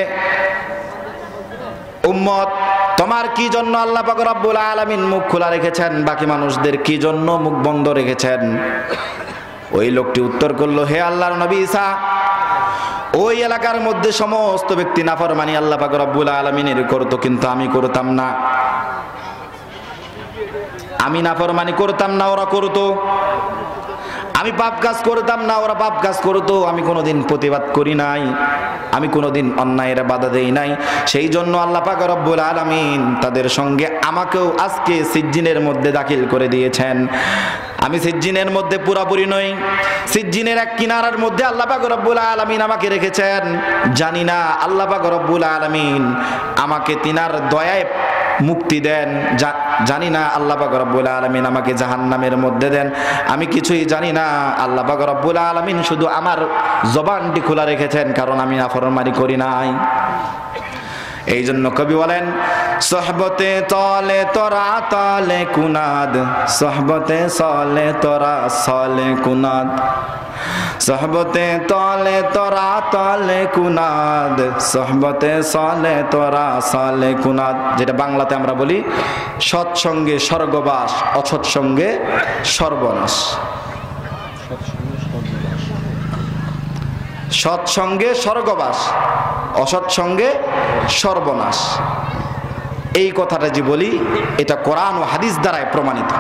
উম্মত, তোমার কি জন্য আল্লাহ পাক রব্বুল আলামিন মুখ খোলা রেখেছেন? বাকি মানুষদের কি জন্য মুখ বন্ধ রেখেছেন? ওই লোকটি উত্তর করলো, হে আল্লাহর নবী ঈসা, ওই এলাকার মধ্যে সমস্ত ব্যক্তি নাফরমানি আল্লাহ পাক রব্বুল আলামিনের করতো, কিন্তু আমি করতাম না। আমি নাফরমানি করতাম না, ওরা করতো। আমি পাপ কাজ করতাম না, ওরা পাপ কাজ করতো। আমি কোনোদিন প্রতিবাদ করি নাই, আমি কোনোদিন অন্যায়ের বাধা দেই নাই। সেই জন্য আল্লাহ পাক রব্বুল আলামিন তাদের সঙ্গে আমাকেও আজকে সিজ্জিনের মধ্যে দাখিল করে দিয়েছেন। আমি সিজ্জিনের মধ্যে পুরাপুরি নই, সিজ্জিনের এক কিনারার মধ্যে আল্লাহ পাক রব্বুল আলামিন আমাকে রেখেছেন। জানি না আল্লাহ পাক রব্বুল আলামিন আমাকে তিনার দয়ায় মুক্তি দেন, জানি না আল্লাহ পাক রব্বুল আলামিন আমাকে জাহান্নামের মধ্যে দেন, আমি কিছুই জানি না। আল্লাহ পাক রব্বুল আলামিন শুধু আমার জবানটি খোলা রেখেছেন, কারণ আমি নাফরমানি করি নাই। এই জন্য কবি বলেন, সোহবতে তলে তোরা তলে কুনাদ, সোহবতে সলে তোরা সলে কুনাদ, সোহবতে তলে তোরা তলে কুনাদ, সোহবতে সলে তোরা সলে কুনাদ। যেটা বাংলাতে আমরা বলি, সৎসঙ্গে স্বর্গবাস, অসৎসঙ্গে সর্বনাশ। সৎসঙ্গে স্বর্গবাস, অসৎসঙ্গে সর্বনাশ। এই কথাটা যে বলি, এটা কোরআন ও হাদিস দ্বারাই প্রমাণিত।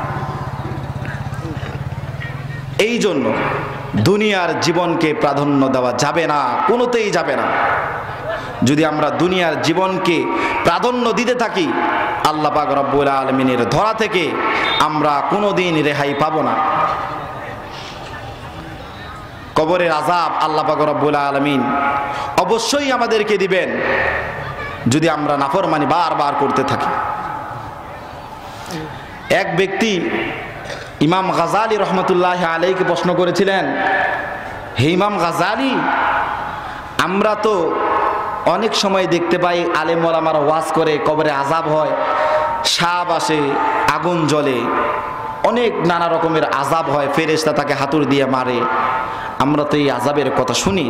এই জন্য দুনিয়ার জীবনকে প্রাধান্য দেওয়া যাবে না, কোনোতেই যাবে না। যদি আমরা দুনিয়ার জীবনকে প্রাধান্য দিতে থাকি, আল্লাহ পাক রব্বুল আলামিনের ধরা থেকে আমরা কোনোদিন রেহাই পাবো না। কবরের আযাব আল্লাহ পাক রব্বুল আলামিন অবশ্যই আমাদেরকে দিবেন, যদি আমরা নাফরমানি বারবার করতে থাকি। এক ব্যক্তি ইমাম গাজালি রহমতুল্লাহ আলাইকে প্রশ্ন করেছিলেন, হে ইমাম গাজালি, আমরা তো অনেক সময় দেখতে পাই আলেম ওলামারা ওয়াজ করে, কবরে আযাব হয়, সাপ আসে, আগুন জ্বলে, অনেক নানা রকমের আযাব হয়, ফেরেশতা তাকে হাতুড় দিয়ে মারে, আমরা তো এই আযাবের কথা শুনি।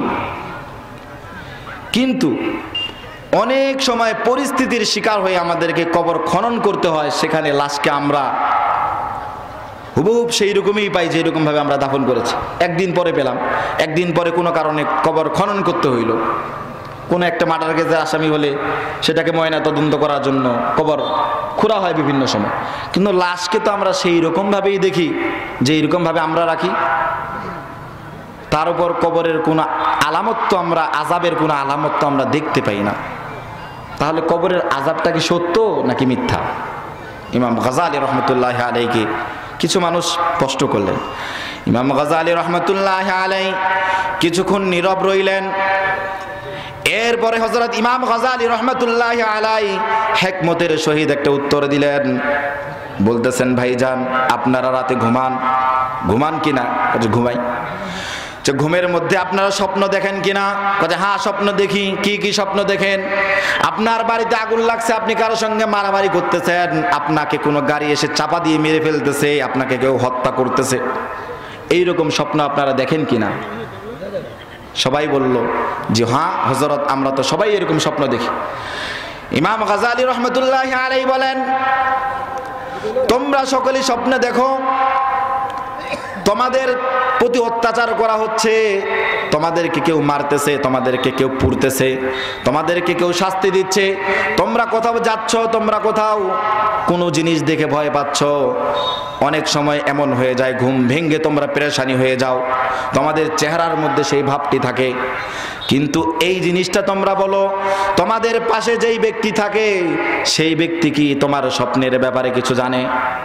কিন্তু অনেক সময় পরিস্থিতির শিকার হয়ে আমাদেরকে কবর খনন করতে হয়, সেখানে লাশকে আমরা হুবহুব সেই রকমই পাই যেরকম ভাবে আমরা দাফন করেছি। একদিন পরে পেলাম, একদিন পরে কোনো কারণে কবর খনন করতে হইল। কোনো একটা মার্ডার কেসের আসামি হলে সেটাকে ময়না তদন্ত করার জন্য কবর খোঁড়া হয় বিভিন্ন সময়, কিন্তু লাশকে তো আমরা সেই রকমভাবেই দেখি যে এইরকমভাবে আমরা রাখি। তার উপর কবরের কোনো আলামত তো আমরা, আযাবের কোনো আলামত তো আমরা দেখতে পাই না। তাহলে কবরের আযাবটা কি সত্য নাকি মিথ্যা? ইমাম গাযালী রহমতুল্লাহ আলাইকে কিছু মানুষ প্রশ্ন করলেন। ইমাম গাযালী রহমতুল্লাহ আলাই কিছুক্ষণ নীরব রইলেন। এরপরে হযরত ইমাম গাযালী রহমতুল্লাহ আলাই হিকমতের সহিত একটা উত্তর দিলেন। বলতেছেন, ভাইজান আপনারা রাতে ঘুমান? ঘুমান কিনা? ঘুমাই। ঘুমের মধ্যে আপনারা স্বপ্ন দেখেন কিনা? হ্যাঁ স্বপ্ন দেখি। কি কি স্বপ্ন দেখেন? আপনার বাড়িতে আগুন লাগছে, আপনি কারোর সঙ্গে মারামারি করতেছেন, আপনাকে কোনো গাড়ি এসে চাপা দিয়ে মেরে ফেলতেছে, আপনাকে কেউ হত্যা করতেছে, এইরকম স্বপ্ন আপনারা দেখেন কিনা? সবাই বলল যে হ্যাঁ হযরত, আমরা তো সবাই এরকম স্বপ্ন দেখি। ইমাম গাযালী রহমতুল্লাহ আলাইহি বলেন, তোমরা সকলেই স্বপ্ন দেখো তোমাদের প্রতি অত্যাচার করা হচ্ছে, তোমাদেরকে কেউ মারতেছে, তোমাদেরকে কেউ পুড়তেছে, তোমাদেরকে কেউ শাস্তি দিচ্ছে, তোমরা কোথাও যাচ্ছ, তোমরা কোথাও কোনো জিনিস দেখে ভয় পাচ্ছ, অনেক সময় এমন হয়ে যায় ঘুম ভেঙে তোমরা পেরেশানি হয়ে যাও, তোমাদের চেহারার মধ্যে সেই ভাবটি থাকে। কিন্তু এই জিনিসটা তোমরা বলো, তোমাদের পাশে যেই ব্যক্তি থাকে সেই ব্যক্তি কি তোমার স্বপ্নের ব্যাপারে কিছু জানে?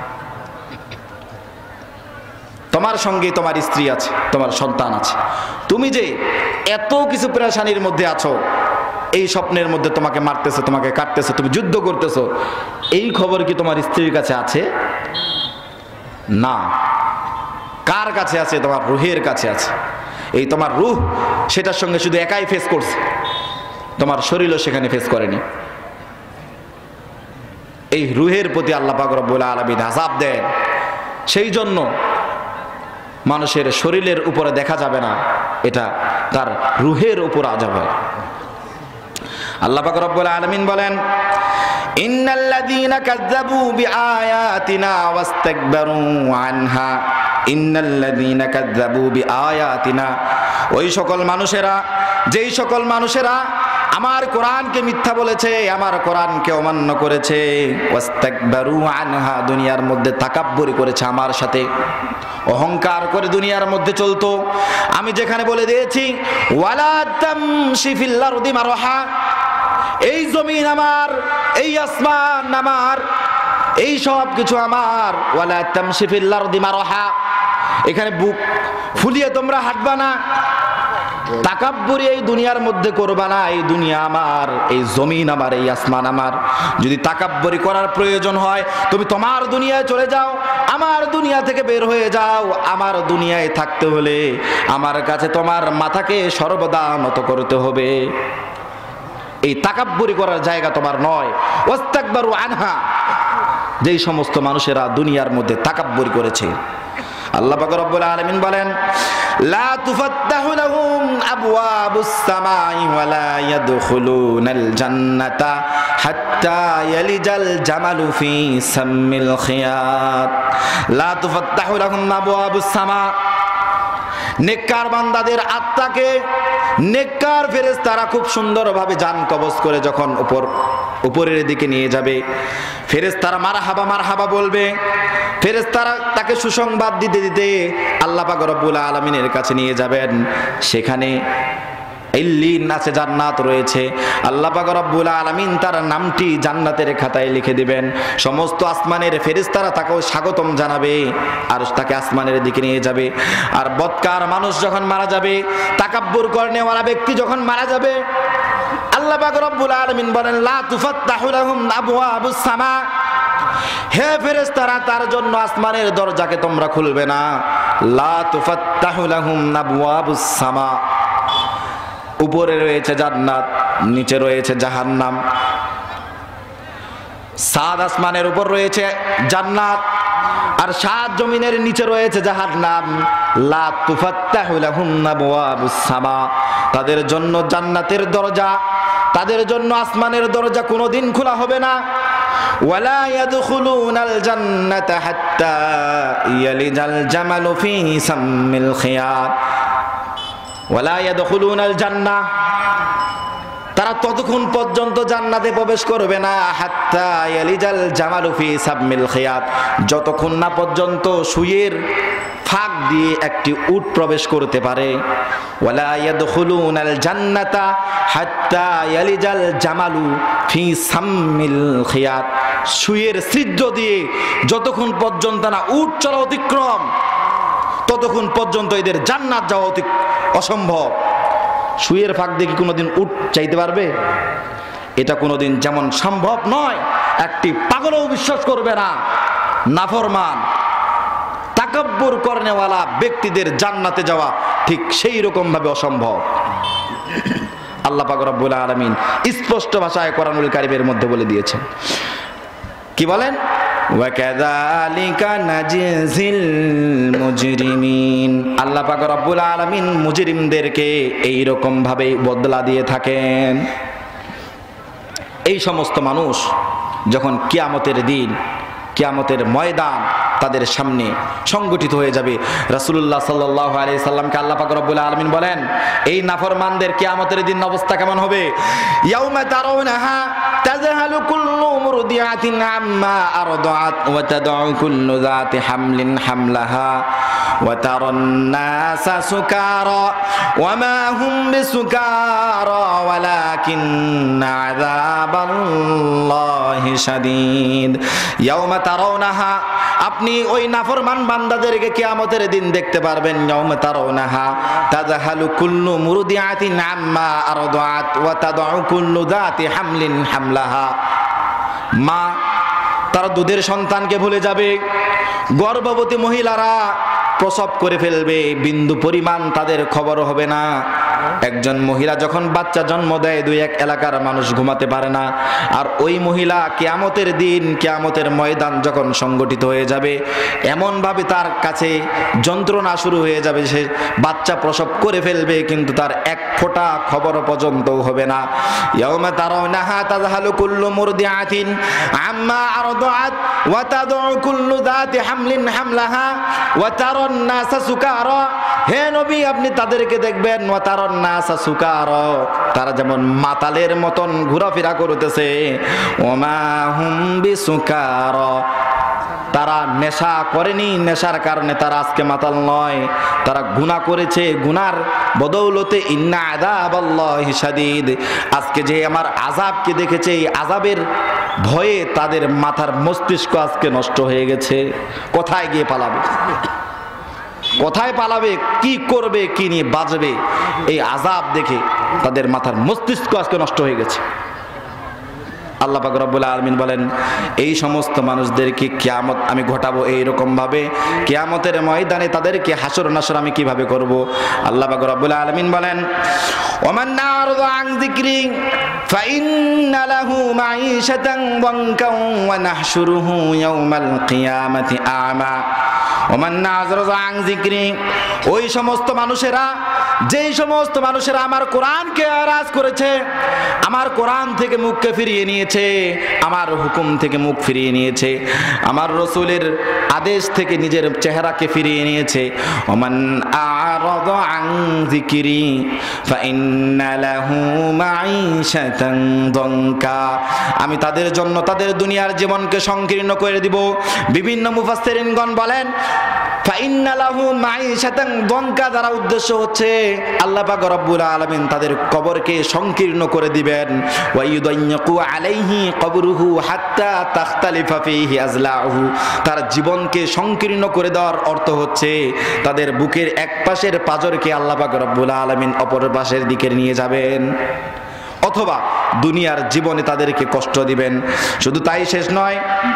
তোমার সঙ্গে তোমার স্ত্রী আছে, তোমার সন্তান আছে, তুমি যে এত কিছু পেরেশানির মধ্যে আছো, এই স্বপ্নের মধ্যে তোমাকে মারতেছে, তোমাকে কাটতেছে, তুমি যুদ্ধ করতেছো, এই খবর কি তোমার স্ত্রীর কাছে আছে? না। কার কাছে আছে? তোমার রুহের কাছে আছে। এই তোমার রুহ সেটার সঙ্গে শুধু একাই ফেস করছে, তোমার শরীরও সেখানে ফেস করেনি। এই রুহের প্রতি আল্লাহ পাক রব্বুল আলামিন আযাব দেন। সেই জন্য মানুষের শরীরের উপরে দেখা যাবে না, এটা তার রুহের উপর আযাব হয়। আল্লাহ পাক রব্বুল আলামিন বলেন, ইন্নাল্লাযীনা কাযযাবু বিআয়াতিনা ওয়াস্তাকবারু আনহা, ইন্নাল্লাযীনা কাযযাবু বিআয়াতিনা, ওই সকল মানুষেরা, যেই সকল মানুষেরা আমার কোরআনকে মিথ্যা বলেছে, আমার কোরআনকে অমান্য করেছে, ওয়াস্তাকবারু আনহা, দুনিয়ার মধ্যে তাকাব্বুরি করেছে, আমার সাথে অহংকার করে দুনিয়ার মধ্যে চলতো। আমি যেখানে বলে দিয়েছি ওয়ালা তামশি ফিল আরদি মারহা, এই জমিন আমার, এই আসমান আমার, এই সব কিছু আমার, ওয়ালা তামশি ফিল আরদি মারহা, এখানে বুক ফুলিয়ে তোমরা হাঁটবা না, তাকাব্বুরি এই দুনিয়ার মধ্যে করবা না, এই দুনিয়া আমার, এই জমিন আমার, এই আসমান আমার। যদি তাকাব্বুরি করার প্রয়োজন হয় তুমি তোমার দুনিয়ায় চলে যাও, আমার দুনিয়া থেকে বের হয়ে যাও। আমার দুনিয়ায় থাকতে হলে আমার কাছে তোমার মাথাকে সর্বদা নত করতে হবে। এই তাকাব্বুরি করার জায়গা তোমার নয়। ওয়াস্তাকবারু আনহা, যেই সমস্ত মানুষেরা দুনিয়ার মধ্যে তাকাব্বুরি করেছে, আল্লাহ পাক রব্বুল আলামিন বলেন, লা তুফাত্তাহু লাহুম আবওয়াবুস সামাই ওয়া লা ইয়াদখুলুনাল জান্নাতা হাত্তা ইয়ালিজাল জামালু ফি সাম্মিল খিয়াত। লা তুফাত্তাহু লাহুম আবওয়াবুস সামা, নেককার বান্দাদের আত্মাকে নেককার ফেরেশতারা খুব সুন্দরভাবে জান কবজ করে যখন উপর উপরের দিকে নিয়ে যাবে, ফেরেশতারা মারহাবা মারহাবা বলবে, ফেরেশতারা তাকে সুসংবাদ দিতে দিতে আল্লাহ পাক রব্বুল আলামিনের কাছে নিয়ে যাবেন। সেখানে ইল্লিন আছে, জান্নাত রয়েছে। আল্লাহ পাক রব্বুল আলামিন তার নামটি জান্নাতের খাতায় লিখে দিবেন। সমস্ত আসমানের ফেরেশতারা তাকেও স্বাগতম জানাবে আর তাকে আসমানের দিকে নিয়ে যাবে। আর বদকার মানুষ যখন মারা যাবে, তাকাব্বুর করনেওয়ালা ব্যক্তি যখন মারা যাবে, আল্লাহ পাক রব্বুল আলামিন বলেন, লা তুফাত্তাহু লাহুম আবওয়াবুস সামা, হে ফেরেশতারা তার জন্য আসমানের দরজাকে তোমরা খুলবে না। লা তুফাত্তাহু লাহুম আবওয়াবুস সামা, উপরে রয়েছে জান্নাত, নিচে রয়েছে জাহান্নাম। সাত আসমানের উপর রয়েছে জান্নাত আর সাত জমিনের নিচে রয়েছে জাহান্নাম। লা তুফাত্তাহু লাহুম আবওয়াবুস সামা, তাদের জন্য জান্নাতের দরজা, তাদের জন্য আসমানের দরজা কোনোদিন খোলা হবে না। ওয়ালা ইয়াদখুলুনাল জান্নাতা হাত্তা ইয়ালিজাল জামালু ফি সাম্মিল খিয়াত। ওয়ালা ইয়াদখুলুনাল জান্নাহ, তারা ততক্ষণ পর্যন্ত জান্নাতে প্রবেশ করবে না হাত্তা ইয়ালিজাল জামালু ফি সাবমিল খিয়াত, যতক্ষণ না পর্যন্ত সুইয়ের ফাঁক দিয়ে একটি উট প্রবেশ করতে পারে। ওয়ালা ইয়াদখুলুনাল জান্নাতা হাত্তা ইয়ালিজাল জামালু ফি সামমিল খিয়াত, সুইয়ের ছিদ্র দিয়ে যতক্ষণ পর্যন্ত না উট চলা অতিক্রম, ততক্ষণ পর্যন্ত এদের জান্নাত যাওয়া অতি অসম্ভব। সুইয়ের ফাঁক দিয়ে কি কোনোদিন উট চাইতে পারবে? এটা কোনোদিন যেমন সম্ভব নয়, একটি পাগলও বিশ্বাস করবে না। নাফরমান তাকাব্বুর করনেওয়ালা ব্যক্তিদের জান্নাতে যাওয়া ঠিক সেই রকম ভাবে অসম্ভব। আল্লাহ পাক রব্বুল আলামিন স্পষ্ট ভাষায় কোরআনুল কারীমের মধ্যে বলে দিয়েছেন। কি বলেন? ওয়াকাযালিকা নাজিজিল মুজরিমিন, আল্লাহ পাক রব্বুল আলামিন মুজরিমদেরকে এই রকম ভাবে বদলা দিয়ে থাকেন। এই সমস্ত মানুষ যখন কিয়ামতের দিন, কিয়ামতের ময়দান তাদের সামনে সংগঠিত হয়ে যাবে, রাসূলুল্লাহ সাল্লাল্লাহু আলাইহি সাল্লামকে আল্লাহ পাক রব্বুল আলামিন বলেন এই নাফরমানদের কিয়ামতের দিন অবস্থা কেমন হবে? ইয়াউমা তারাউনাহা তাযহালু কুল্লু মুরদিআতিন আম্মা আরদাআত ওয়া তাদউ কুল্লু যাতি হামলিন হামলাহা ওয়া তারান নাসা সুকারা ওয়া মা হুম বিসুকারা ওয়ালাকিন্না আযাবাল্লাহি শাদীদ। ইয়াউমা তারাউনাহা, আপনি ওই নাফরমান বান্দাদেরকে কিয়ামতের দিন দেখতে পারবেন। ইয়াউমা তারাউনাহা তাযহালু কুল্লু মুরদিআতিন আম্মা আরদাআত ওয়া তাদউ কুল্লু যাতি হামলিন হামলাহা, মা তারা দুধের সন্তানকে ভুলে যাবে, গর্ভবতী মহিলারা প্রসব করে ফেলবে, বিন্দু পরিমাণ তাদের খবর হবে না। একজন মহিলা যখন বাচ্চা জন্ম দেয়, দুই এক এলাকার মানুষ ঘুমাতে পারে না। আর ওই মহিলা কিয়ামতের দিন, কিয়ামতের ময়দান যখন সংগঠিত হয়ে যাবে, এমন ভাবে তার কাছে যন্ত্রণা শুরু হয়ে যাবে, সে বাচ্চা প্রসব করে ফেলবে কিন্তু তার এক ফোঁটা খবর পর্যন্ত হবে না। ইয়াউমা তারাউনাহা তাযহালু কুল্লু মুরদিআতিন আম্মা আরদাআত ওয়া তাদউ কুল্লু যাতি হামলিন হামলাহা ওয়া তারান নাসা সুকারা, হে নবী আপনি তাদেরকে দেখবেন ওয়া তারান নাসা সুকারা, তারা যেমন মাতালের মতন ঘোরাফেরা করতেছে। ওয়া মা হুম বিসুকারা, তারা নেশা করেনি, নেশার কারণে তারা আজকে মাতাল নয়, তারা গুনাহ করেছে, গুনার বদৌলতে ইন্না আযাবাল্লাহি শাদীদ, আজকে যে আমার আযাবকে দেখেছে এই আযাবের ভয়ে তাদের মাথার মস্তিষ্ক আজকে নষ্ট হয়ে গেছে। কোথায় গিয়ে পালাবে? কোথায় পালাবে? কি করবে? কি নিয়ে বাঁচবে? এই আযাব দেখে তাদের মাথার মস্তিষ্ক আজকে নষ্ট হয়ে গেছে। আল্লাহ পাক রব্বুল আলামিন বলেন এই সমস্ত মানুষদেরকে কিয়ামত আমি ঘটাবো এইরকম ভাবে, কিয়ামতের ময়দানে তাদেরকে হাসর নাসর আমি কিভাবে করব। আল্লাহ পাক রব্বুল আলামিন বলেন ওমান নারদা আন যিকরি ফাইন্না লাহু মাঈশাতান ওয়ানকাও ওয়া নাহশুরুহু ইয়াওমাল কিয়ামাতি আমা। ওমান নারদা আন যিকরি, ওই সমস্ত মানুষেরা, যেই সমস্ত মানুষেরা আমার কোরআনকে আরাজ করেছে, আমার কোরআন থেকে মুখকে ফিরিয়ে নিয়েছে, আমার হুকুম থেকে মুখ ফিরিয়ে নিয়েছে, আমার রাসূলের আদেশ থেকে নিজের চেহারাকে ফিরিয়ে নিয়েছে। ওমান আরাদা আন যিকরি ফাইন্না লাহু মাঈশাতান দনকা, আমি তাদের জন্য তাদের দুনিয়ার জীবনকে সংকীর্ণ করে দিব। বিভিন্ন মুফাসসিরিনগণ বলেন ফাইন্না লাহু মাঈশাতান দনকা দ্বারা উদ্দেশ্য হচ্ছে আল্লাহ পাক রব্বুল আলামিন তাদের কবরকে সংকীর্ণ করে দিবেন। ওয়া ইউদাইয়িকু আলাইহি কবরুহু হাত্তা তাখতালিফা ফীহি আজলাউহু, তার জীবনকে সংকীর্ণ করে দেওয়ার অর্থ হচ্ছে তাদের বুকের এক পাশের পাঁজরকে আল্লাহ পাক রব্বুল আলামিন অপর পাশের দিকে নিয়ে যাবেন, অথবা দুনিয়ার জীবনে তাদেরকে কষ্ট দিবেন। শুধু তাই শেষ নয়,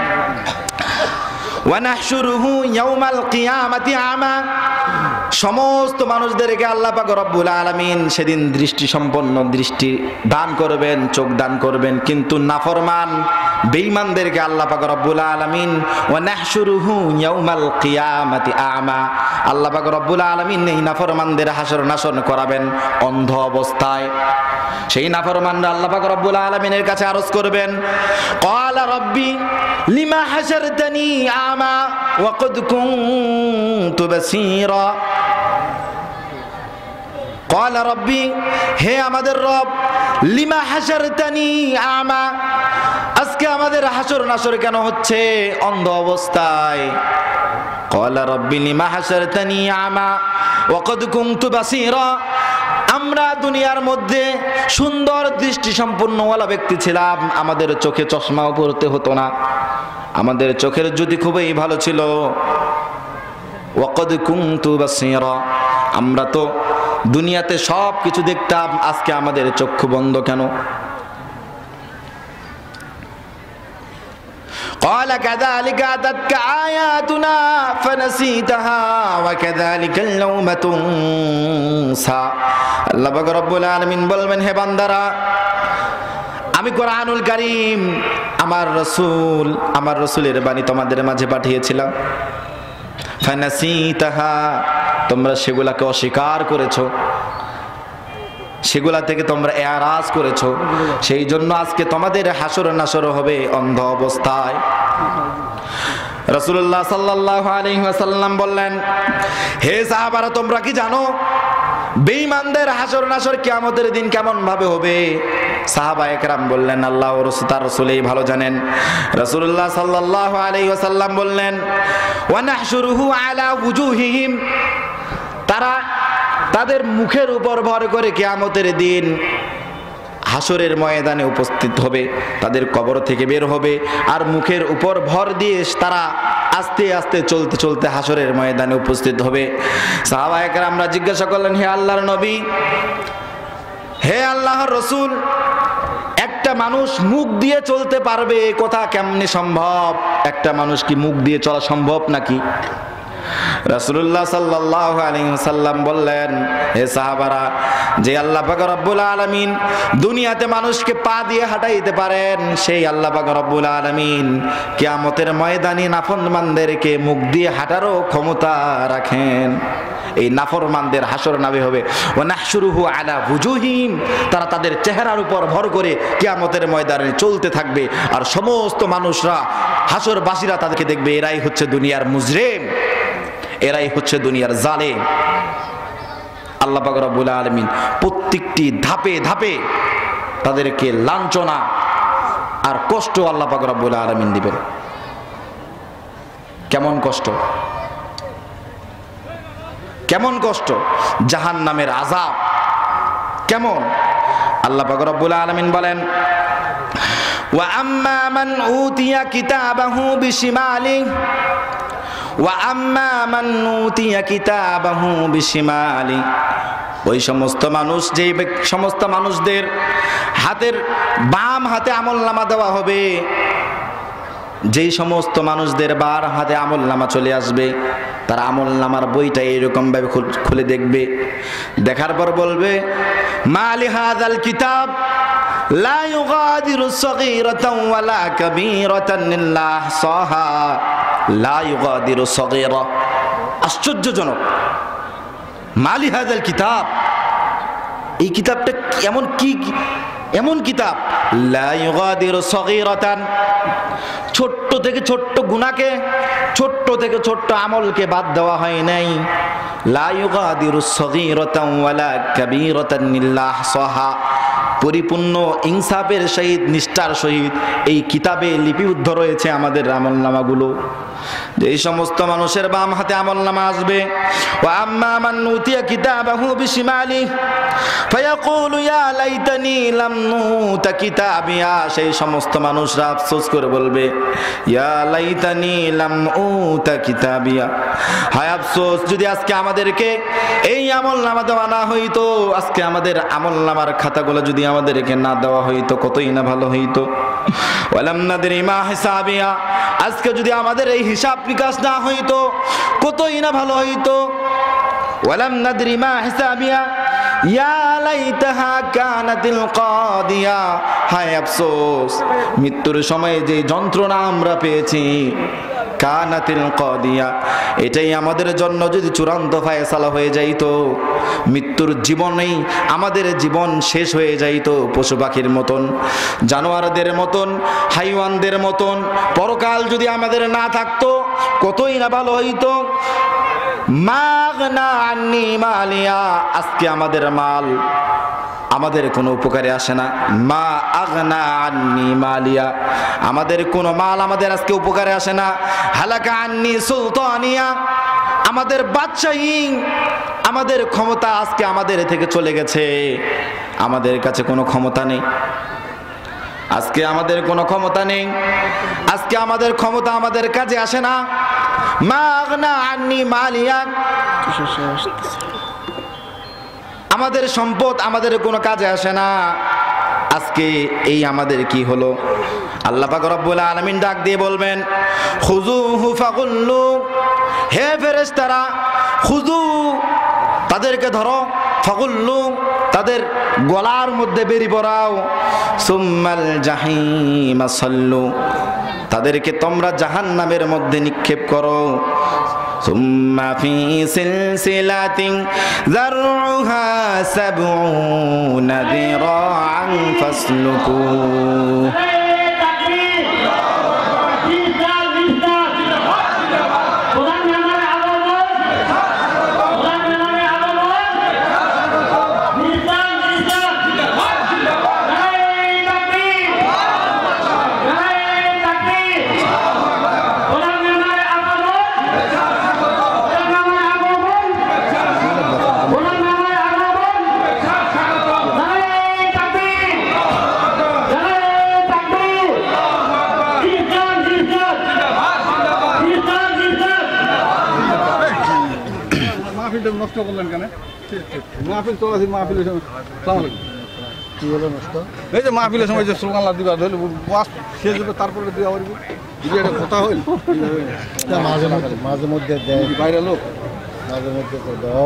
ওয়া নাহশুরুহু ইয়াউমাল কিয়ামাতি আমা, সমস্ত মানুষদেরকে আল্লাহ পাক রব্বুল আলামিন সেদিন দৃষ্টি সম্পন্ন দৃষ্টি দান করবেন, চোখ দান করবেন, কিন্তু নাফরমান বেঈমানদেরকে আল্লাহ পাক রব্বুল আলামিন ওয়া নাহশুরুহু ইয়াউমাল কিয়ামাতি আমা, আল্লাহ পাক রব্বুল আলামিন এই নাফরমানদের হাসর নাসর করাবেন অন্ধ অবস্থায়। সেই নাফরমানরা আল্লাহ পাক রব্বুল আলামিনের কাছে আরজ করবেন ক্বালা রব্বি লিমা হাশারতানি আমা ওয়া ক্বাদ কুনতু বাসীরা, ক্বালা রাব্বি, হে আমাদের রব, লিমা হাশারতানি আমা, আজকে আমাদের হাসর নাসর কেন হচ্ছে অন্ধ অবস্থায়? ক্বালা রাব্বি লিমা হাশারতানি আমা ওয়া ক্বাদ কুনতু বাসীরা, আমরা দুনিয়ার মধ্যে সুন্দর দৃষ্টি সম্পন্নওয়ালা ব্যক্তি ছিলাম, আমাদের চোখে চশমাও পরতে হতো না, আমাদের চোখের জ্যোতি খুবই ভালো ছিল। ওয়া ক্বাদ কুনতু বাসীরা, আমরা তো দুনিয়াতে সব কিছু দেখতাম, আজকে আমাদের চক্ষু বন্ধ কেন? قال كذلك أتتك آياتنا فنسيتها وكذلك اليوم تنسى। আল্লাহ পাক রব্বুল আলামিন বলবেন, হে বান্দারা, আমি কোরআনুল কারীম, আমার রাসূল, আমার রাসূলের বাণী তোমাদের মাঝে পাঠিয়েছিলাম। ফানাসিতাহা, তোমরা সেগুলাকে অস্বীকার করেছো, সেগুলা থেকে তোমরা এরাজ করেছো, সেই জন্য আজকে তোমাদের হাসর নাসর হবে অন্ধ অবস্থায়। রাসূলুল্লাহ সাল্লাল্লাহু আলাইহি ওয়াসাল্লাম বললেন, হে সাহাবারা, তোমরা কি জানো বেঈমানদের হাসর নাসর কিয়ামতের দিন কেমন ভাবে হবে? সাহাবায়ে কেরাম বললেন, আল্লাহ ও রাসূল তার রাসূলই ভালো জানেন। রাসূলুল্লাহ সাল্লাল্লাহু আলাইহি ওয়াসাল্লাম বললেন, ওয়া নাহশুরুহু আলা ওয়ুজুহিহিম, তারা তাদের মুখের উপর ভর করে কিয়ামতের দিন হাসরের ময়দানে উপস্থিত হবে, তাদের কবর থেকে বের হবে, আর মুখের উপর ভর দিয়ে তারা আস্তে আস্তে চলতে চলতে হাসরের ময়দানে উপস্থিত হবে। সাহাবায়ে কেরামরা জিজ্ঞাসা করলেন, হে আল্লাহর নবী, হে আল্লাহর রাসূল, একটা মানুষ মুখ দিয়ে চলতে পারবে, এই কথা কেমনে সম্ভব? একটা মানুষ কি মুখ দিয়ে চলা সম্ভব নাকি? রাসূলুল্লাহ সাল্লাল্লাহু আলাইহি ওয়াসাল্লাম বললেন, হে সাহাবারা, যে আল্লাহ পাক রব্বুল আলামিন দুনিয়াতে মানুষকে পা দিয়ে হাঁটাইতে পারেন, সেই আল্লাহ পাক রব্বুল আলামিন কিয়ামতের ময়দানে নাফরমানদেরকে মুখ দিয়ে হাঁটারও ক্ষমতা রাখেন। এই নাফরমানদের হাসর নামে হবে ওয়া নাহশুরুহু আলা ওয়ুজুহিহিম, তারা তাদের চেহারার উপর ভর করে কিয়ামতের ময়দানে চলতে থাকবে, আর সমস্ত মানুষরা, হাসরবাসীরা তাদেরকে দেখবে, এরাই হচ্ছে দুনিয়ার মুজরিম, এরাই হচ্ছে দুনিয়ার জালেম। আল্লাহ পাক রব্বুল আলামিন প্রত্যেকটি ধাপে ধাপে তাদেরকে লাঞ্ছনা আর কষ্ট আল্লাহ পাক রব্বুল আলামিন দিবেন। কেমন কষ্ট, কেমন কষ্ট, জাহান্নামের আযাব কেমন? আল্লাহ পাক রব্বুল আলামিন বলেন, ওয়া আম্মা মান উতিয়া কিতাবাহু বিশিমালিহি ওয়া আম্মা মান উতিয়া কিতাবাহু বিশিমালি, ওই সমস্ত মানুষ, যেই সমস্ত মানুষদের হাতের বাম হাতে আমলনামা দেওয়া হবে, যেই সমস্ত মানুষদের বার হাতে আমলনামা চলে আসবে, তারা আমলনামার বইটা এইরকম ভাবে খুলে দেখবে, দেখার পর বলবে, মালি হাযাল কিতাব লা ইউগাদিরু সগীরাতান ওয়ালা কাবীরাতান ইল্লা আহসাহা লা ইউগাদিরু সগীরা। আশ্চর্যজনক, মালি হাযাল কিতাব, এই কিতাবটা এমন কি, এমন কিতাব, লা ইউগাদিরু সগীরাতান, ছোট্ট থেকে ছোট্ট গুনাহকে, ছোট্ট থেকে ছোট্ট আমলকে বাদ দেওয়া হয় নাই, লা ইউগাদিরু সগীরাতান ওয়ালা কাবীরাতান ইল্লা আহসাহা, পরিপূর্ণ ইনসাফের সহিত, নিষ্ঠার সহিত এই কিতাবে লিপিবদ্ধ রয়েছে আমাদের আমলনামাগুলো। যে এই সমস্ত মানুষের বাম হাতে আমলনামা আসবে, ওয়া আম্মা মান উতিয়া কিতাবাহু বিশিমালিহি ফায়াকুলু ইয়া লাইতানি লাম নুতা কিতাবিয়া, সেই সমস্ত মানুষরা আফসোস করে বলবে, ইয়া লাইতানি লাম উতা কিতাবিয়া, হায় আফসোস, যদি আজকে আমাদেরকে এই আমলনামা দেওয়া না হইতো, আজকে আমাদের আমলনামার খাতাগুলো যদি আমাদেরকে না দেওয়া হইতো, কতই না ভালো হইতো। ওয়ালাম নাদরি মা হিসাবিয়া, আজকে যদি আমাদের এই হিসাব নিকাশ না হইতো, কতই না ভালো হইতো। ওয়ালাম নাদরি মা হিসাবিয়া ইয়া লাইতাহা কানাতিল কাদিয়া, হায় আফসোস, মৃত্যুর সময় যে যন্ত্রণা আমরা পেয়েছি, কানাতিল কাদিয়া, এটাই আমাদের জন্য যদি চূড়ান্ত ফায়সালা হয়ে যাইতো, মৃত্যুর জীবনেই আমাদের জীবন শেষ হয়ে যাইতো, পশু পাখির মতন, জানোয়ারদের মতন, হাইওয়ানদের মতন, পরকাল যদি আমাদের না থাকতো, কতই না ভালো হইতো। মাগনা আন্নি মালিয়া, আজকে আমাদের মাল আমাদের কোনো উপকারে আসে না। মা আগনা আন্নি মালিয়া, আমাদের কোনো মাল আমাদের আজকে উপকারে আসে না। হালাকা আন্নি সুলতানিয়া, আমাদের বাদশাহী আমাদের ক্ষমতা আজকে আমাদের থেকে চলে গেছে, আমাদের কাছে কোনো ক্ষমতা নেই। আজকে আমাদের কোনো ক্ষমতা নেই, আজকে আমাদের ক্ষমতা আমাদের কাজে আসে না। মা আগনা আন্নি মালিয়া, আমাদের সম্পদ আমাদের কোনো কাজে আসে না। আজকে এই আমাদের কি হলো? আল্লাহ পাক রব্বুল আলামিন ডাক দিয়ে বলবেন, খুযুহু ফাগুল্লু, হে ফেরেশতারা খুযু, তাদেরকে ধরো, ফাগুল্লু, তাদের গলার মধ্যে বেরি পড়াও, সুম্মাল জাহিমা সাল্লু, তাদেরকে তোমরা জাহান্নামের মধ্যে নিক্ষেপ করো। সুম্মা ফি সিলসিলাতিন যারউহা সাবউনা যিরাআন ফাসলুকু। নষ্ট করলেন কেন? মাহফিল চলাছি, মাহফিলের সময় কি হলো নষ্ট? এই যে মাহফিলের সময় যে স্লোগান দিবা ধরলে বাস শেষ হবে, তারপরে দেওয়া পারবি, যদি একটা কথা হইল মাঝে মধ্যে মাঝে মধ্যে দেয় বাইরে লোক, মাঝে মধ্যে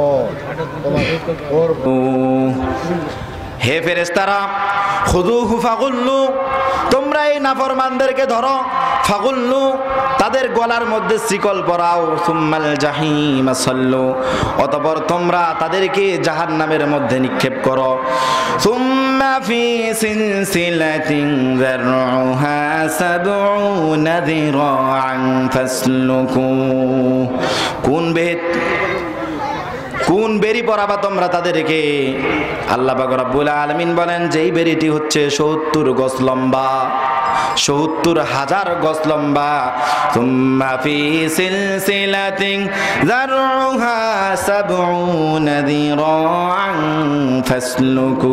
হে ফেরেশতারা খুযুহু ফাগুল্লু, তোমরা এই নাফরমানদেরকে ধরো, ফাগুল্লু, তাদের গলার মধ্যে শিকল পরাও, সুম্মাল জাহিমা সাল্লু, অতঃপর তোমরা তাদেরকে জাহান্নামের মধ্যে নিক্ষেপ করো। সুম্মা ফি সিলসিলাতিন যারউহা সাবউনা যিরাআন ফাসলুকু, কোন বেদ কোন বেরি পরাবা তোমরা তাদেরকে? আল্লাহ পাক রব্বুল আলামিন বলেন, যেই বেরিটি হচ্ছে সত্তর গজ লম্বা, সত্তর হাজার গজ লম্বা। সুম্মা ফি সিলসিলাতিন যারউহা সাবউনা যিরাআন ফাসলুকু।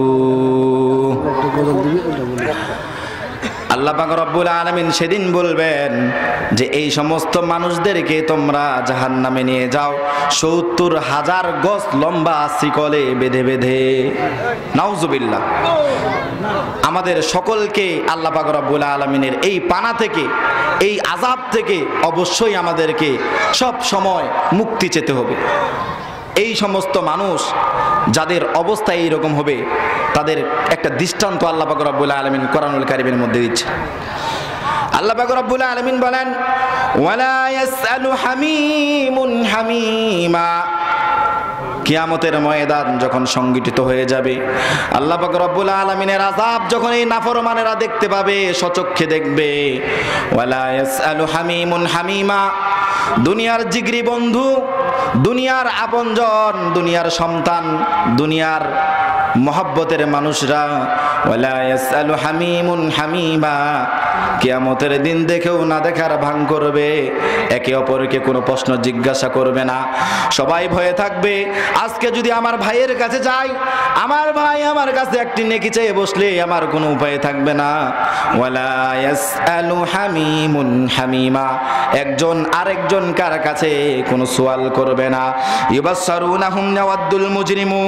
আল্লাহ পাক রব্বুল আলামিন সেদিন বলবেন যে এই সমস্ত মানুষদেরকে তোমরা জাহান্নামে নিয়ে যাও সত্তর হাজার গজ লম্বা শিকলে বেঁধে বেঁধে। নাউজুবিল্লাহ। আমাদের সকলকে আল্লাহ পাক রব্বুল আলামিনের এই পানা থেকে, এই আযাব থেকে অবশ্যই আমাদেরকে সব সময় মুক্তি চেতে হবে। এই সমস্ত মানুষ যাদের অবস্থা এইরকম হবে, তাদের একটা দৃষ্টান্ত আল্লাহ পাক রব্বুল আলামিন কোরআনুল কারীমের মধ্যে দিচ্ছে। আল্লাহ পাক রব্বুল আলামিন বলেন, ওয়ালা ইয়াসআলু হামিমুন হামিমা, কিয়ামতের ময়দান যখন সংগঠিত হয়ে যাবে, আল্লাহ পাক রব্বুল আলামিনের আযাব যখন এই নাফরমানেরা দেখতে পাবে, সচক্ষে দেখবে, ওয়ালা ইয়াসআলু হামিমুন হামিমা, দুনিয়ার জিগরি বন্ধু, দুনিয়ার আপনজন, দুনিয়ার সন্তান, দুনিয়ার মহব্বতের মানুষরা, ওয়ালা ইয়াসআলু হামিমুন হামিমা, কিয়ামতের দিন দেখেও না দেখার ভান করবে, একে অপরকে কোনো প্রশ্ন জিজ্ঞাসা করবে না, সবাই ভয়ে থাকবে। আজকে যদি আমার ভাইয়ের কাছে যাই, আমার ভাই আমার কাছে একটি নেকি চেয়ে বসলে আমার কোনো উপায় থাকবে না। ওয়ালা ইয়াসআলু হামিমুন হামিমা, একজন আরেকজন কার কাছে কোনো সওয়াল করবে না। ইউবাসসারুনাহুম ইয়াওয়াদ্দুল মুজরিমু,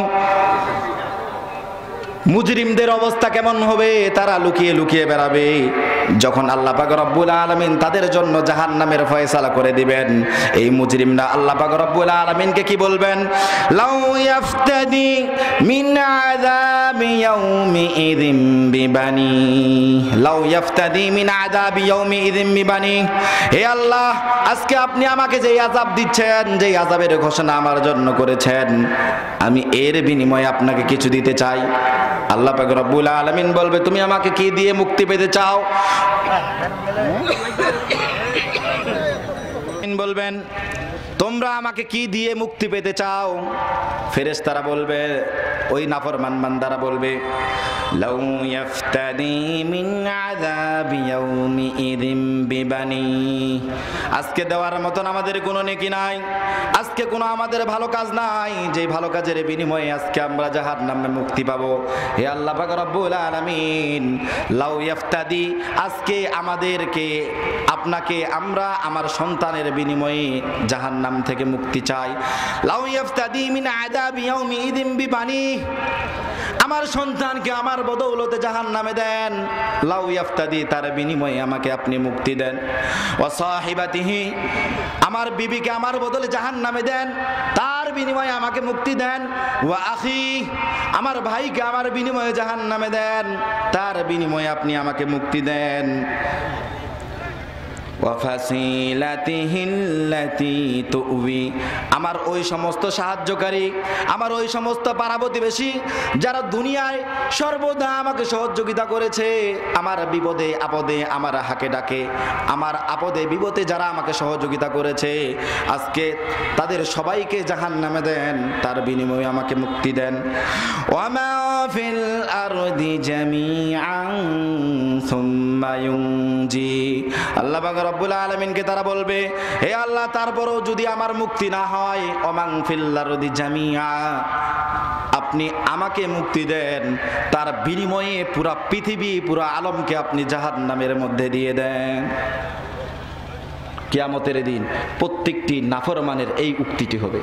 মুজরিমদের অবস্থা কেমন হবে? তারা লুকিয়ে লুকিয়ে বেড়াবে। যখন আল্লাহ পাক রব্বুল আলামিন তাদের জন্য জাহান্নামের ফয়সালা করে দিবেন, এই মুজরিমরা আল্লাহ পাক রব্বুল আলামিনকে কি বলবেন? লাউ ইয়াফতাদি মিন আযাবি ইয়াউমি ইযিম বিবানি, লাউ ইয়াফতাদি মিন আযাবি ইয়াউমি ইযিম বিবানি, হে আল্লাহ, আজকে আপনি আমাকে যে আযাব দিচ্ছেন, যে আযাবের ঘোষণা আমার জন্য করেছেন, আমি এর বিনিময়ে আপনাকে কিছু দিতে চাই। আল্লাহ পাক রব্বুল আলামিন বলবে, তুমি আমাকে কি দিয়ে মুক্তি পেতে চাও? বলবেন তোমরা আমাকে কি দিয়ে মুক্তি পেতে চাও? ফেরেশতারা বলবে, ওই নাফরমান বান্দারা বলবে, লাউ ইয়াফতাদি মিন আযাবি ইয়াউমিইযিম বিবানি। আজকে দেওয়ার মতন আমাদের কোনো নেকি নাই, আজকে কোনো আমাদের ভালো কাজ নাই, যে ভালো কাজের বিনিময়ে আজকে আমরা জাহান্নামে মুক্তি পাবো। হে আল্লাহ পাক রব্বুল আলামিন, লাউ ইয়াফতাদি, আজকে আমাদেরকে আপনাকে আমরা আমার সন্তানের বিনিময়ে জাহান্নাম থেকে মুক্তি চাই। লাউ ইয়াফতাদি মিন আযাবি ইয়াউমিইযিম বিবানি, আমার সন্তানকে আমার বদৌলতে জাহান্নামে দেন। লাউ ইয়াফতাদি, তার বিনিময়ে আমাকে আপনি মুক্তি দেন। ওয়া সাহিবাতিহি, আমার বিবিকে আমার বদলে জাহান্নামে দেন, তার বিনিময়ে আমাকে মুক্তি দেন। ওয়া আখি, আমার ভাইকে আমার বিনিময়ে জাহান্নামে দেন, তার বিনিময়ে আপনি আমাকে মুক্তি দেন। আমার ওই সমস্ত সাহায্যকারী, আমার ওই সমস্ত পাড়া প্রতিবেশী যারা দুনিয়ায় সর্বদা আমাকে সহযোগিতা করেছে, আমার বিপদে আপদে আমার হাকে ডাকে, আমার আপদে বিপদে যারা আমাকে সহযোগিতা করেছে, আজকে তাদের সবাইকে জাহান্নামে দেন, তার বিনিময়ে আমাকে মুক্তি দেন। ওয়ামা ফিল আরদি জামিআন সুম্মা ইউনজি, আল্লাহ পাক রব্বুল আলামিনকে তারা বলবে, হে আল্লাহ, তারপরও যদি আমার মুক্তি না হয়, ওমান ফিল আরদি জামিআ, আপনি আমাকে মুক্তি দেন, তার বিনিময়ে পুরা পৃথিবী পুরা আলমকে আপনি জাহান্নামের মধ্যে দিয়ে দেন। কিয়ামতের দিন প্রত্যেকটি নাফরমানের এই উক্তিটি হবে।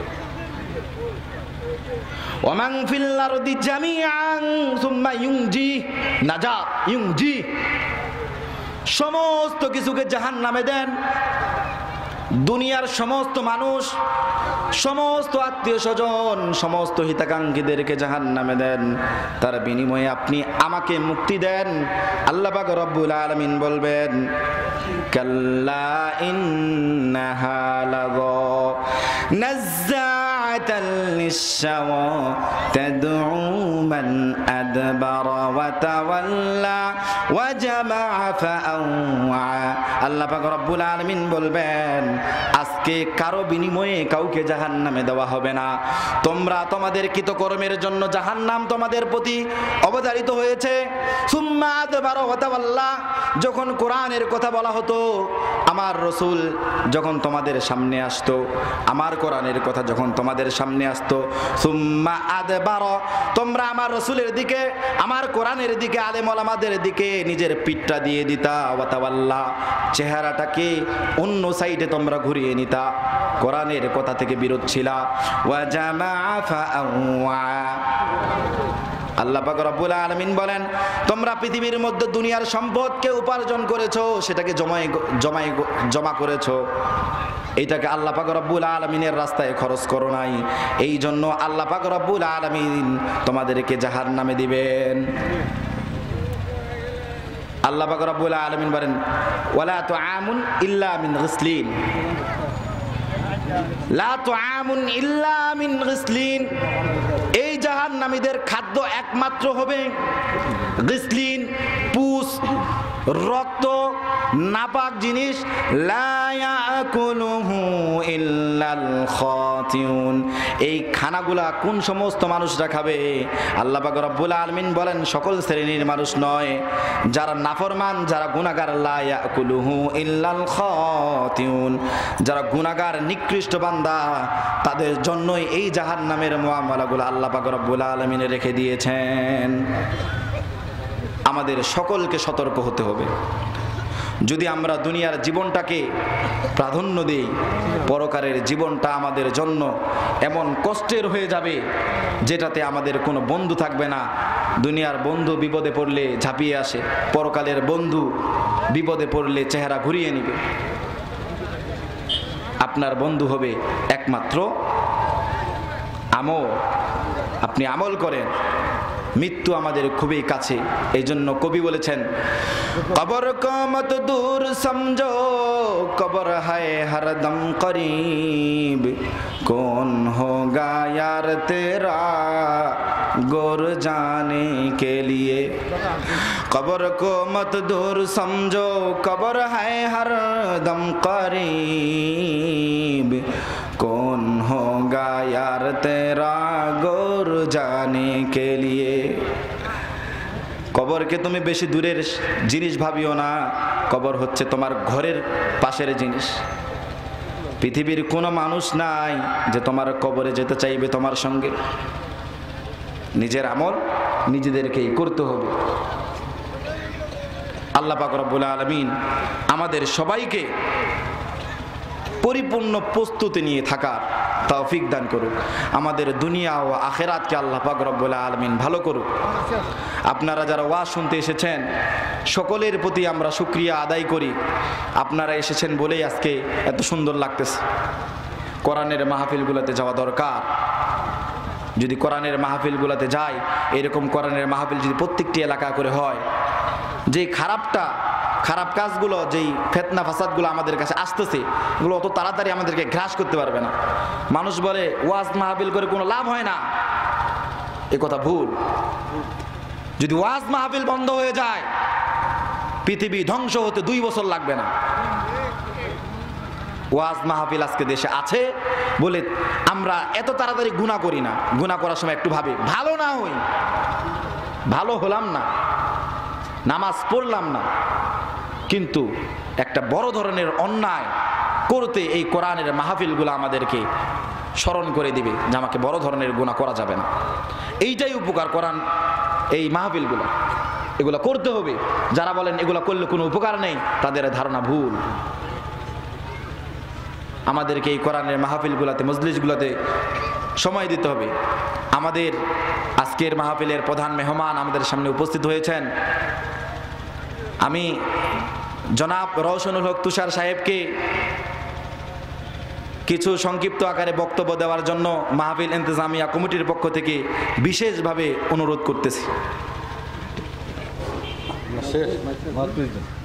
ওমান ফিল আরদি জামিআন সুম্মা ইউনজি, নাজাত ইউনজি, সমস্ত কিছুকে জাহান্নামে দেন। দুনিয়ার সমস্ত মানুষ, সমস্ত আত্মীয় স্বজন, সমস্ত হিতাকাঙ্ক্ষীদেরকে জাহান্নামে দেন, তার বিনিময়ে আপনি আমাকে মুক্তি দেন। আল্লাহ পাক রব্বুল আলামিন বলবেন, কাল্লা ইন্নাহা লাযা নাজ্জাআতাল লিশ-শাওয়া তাদউ মান আদবারা ওয়া তাওয়াল্লা ওয়া জামাআ ফাআওয়া। আল্লাহ পাক রব্বুল আলামিন বলবেন, আজকে কারো বিনিময়ে কাউকে জাহান্নামে দেওয়া হবে না। তোমরা তোমাদের কৃতকর্মের জন্য জাহান্নাম তোমাদের প্রতি অবধারিত হয়েছে। সুম্মা আদবারা ওয়া তাওয়াল্লা, যখন কোরআনের কথা বলা হতো, আমার রাসূল যখন তোমাদের সামনে আসতো, আমার কোরআনের কথা যখন তোমাদের সামনে আসতো, সুম্মা আদবারা, তোমরা আমার রাসূলের দিকে, আমার কোরআনের দিকে, আলেম ওলামাদের দিকে নিজের পিঠটা দিয়ে দিতা, ওয়া তাওয়াল্লা, চেহারাটাকে অন্য সাইডে তোমরা ঘুরিয়ে নিতা, কোরআনের কথা থেকে বিরত ছিলা। ওয়া জামাআ ফাআওয়া, আল্লাহ পাক রব্বুল আলামিন বলেন, তোমরা পৃথিবীর মধ্যে দুনিয়ার সম্পদকে উপার্জন করেছো, সেটাকে জমায় জমায় জমা করেছো, এইটাকে আল্লাহ পাক রব্বুল আলামিনের রাস্তায় খরচ করো নাই, এই জন্য আল্লাহ পাক রব্বুল আলামিন তোমাদেরকে জাহান্নামে দিবেন। আল্লাহ পাক রব্বুল আলামিন বলেন, ওয়ালা তুআমুন ইল্লা মিন গিসলিন, লা তুআমুন ইল্লা মিন গিসলিন, এই জাহান্নামীদের খাদ্য একমাত্র হবে গিসলিন, পুস, রক্ত, নাপাক জিনিস। লা ইয়াকুলুহু ইল্লাল খাতিউন, এই খানাগুলা কোন সমস্ত মানুষরা খাবে? আল্লাহ পাক রব্বুল আলামিন বলেন, সকল শ্রেণীর মানুষ নয়, যারা নাফরমান, যারা গুনাহগার। লা ইয়াকুলুহু ইল্লাল খাতিউন, যারা গুনাহগার নিকৃষ্ট বান্দা, তাদের জন্যই এই জাহান্নামের মুআমালাগুলো আল্লাহ পাক রব্বুল আলামিন রেখে দিয়েছেন। আমাদের সকলকে সতর্ক হতে হবে। যদি আমরা দুনিয়ার জীবনটাকে প্রাধান্য দেই, পরকালের জীবনটা আমাদের জন্য এমন কষ্টের হয়ে যাবে যেটাতে আমাদের কোনো বন্ধু থাকবে না। দুনিয়ার বন্ধু বিপদে পড়লে ঝাঁপিয়ে আসে, পরকালের বন্ধু বিপদে পড়লে চেহারা ঘুরিয়ে নেবে। আপনার বন্ধু হবে একমাত্র আমল, আপনি আমল করেন। মৃত্যু আমাদের খুবই কাছে, এই জন্য কবি বলেছেন, কবর কো মত দূর সমঝো, কবর হায় হরদম করিব, কোন হোগা यार तेरा गोर जाने के लिए। कब्र को मत दूर समझो, कब्र है हरदम करीब, कौन होगा यार तेरा गोर जाने के लिए। কবরকে তুমি বেশি দূরের জিনিস ভাবিও না, কবর হচ্ছে তোমার ঘরের পাশের জিনিস। পৃথিবীর কোনো মানুষ নাই যে তোমার কবরে যেতে চাইবে তোমার সঙ্গে। নিজের আমল নিজেদেরকেই করতে হবে। আল্লাহ পাক রব্বুল আলামিন আমাদের সবাইকে পরিপূর্ণ প্রস্তুতি নিয়ে থাকার তৌফিক দান করুক। আমাদের দুনিয়া ও আখিরাতকে আল্লাহ পাক রব্বুল আলামিন ভালো করুক। আপনারা যারা ওয়াজ শুনতে এসেছেন সকলের প্রতি আমরা শুকরিয়া আদায় করি। আপনারা এসেছেন বলেই আজকে এত সুন্দর লাগতেছে। কোরআনের মাহফিলগুলোতে যাওয়া দরকার। যদি কোরআনের মাহফিলগুলোতে যাই, এরকম কোরআনের মাহফিল যদি প্রত্যেকটি এলাকা করে হয়, যে খারাপটা খারাপ কাজগুলো, যেই ফেতনা ফাসাদগুলো আমাদের কাছে আসতেছে, এগুলো অত তাড়াতাড়ি আমাদেরকে গ্রাস করতে পারবে না। মানুষ বলে ওয়াজ মাহফিল করে কোনো লাভ হয় না, এ কথা ভুল। যদি ওয়াজ মাহফিল বন্ধ হয়ে যায়, পৃথিবী ধ্বংস হতে দুই বছর লাগবে না। ওয়াজ মাহফিল আজকে দেশে আছে বলে আমরা এত তাড়াতাড়ি গুনাহ করি না। গুনাহ করার সময় একটু ভাবি, ভালো না হই, ভালো হলাম না, নামাজ পড়লাম না, কিন্তু একটা বড় ধরনের অন্যায় করতে এই কোরআনের মাহফিলগুলো আমাদেরকে স্মরণ করে দিবে যে আমাকে বড় ধরনের গুনাহ করা যাবে না। এইটাই উপকার কোরআন এই মাহফিলগুলো, এগুলো করতে হবে। যারা বলেন এগুলো করলে কোনো উপকার নেই, তাদের ধারণা ভুল। আমাদেরকে এই কোরআনের মাহফিলগুলোতে, মজলিসগুলোতে সময় দিতে হবে। আমাদের আজকের মাহফিলের প্রধান মেহমান আমাদের সামনে উপস্থিত হয়েছেন। আমি জনাব রওশনুল হক তুষার সাহেবকে কিছু সংক্ষিপ্ত আকারে বক্তব্য দেওয়ার জন্য মাহফিল ইন্তেজামিয়া কমিটির পক্ষ থেকে বিশেষভাবে অনুরোধ করতেছি।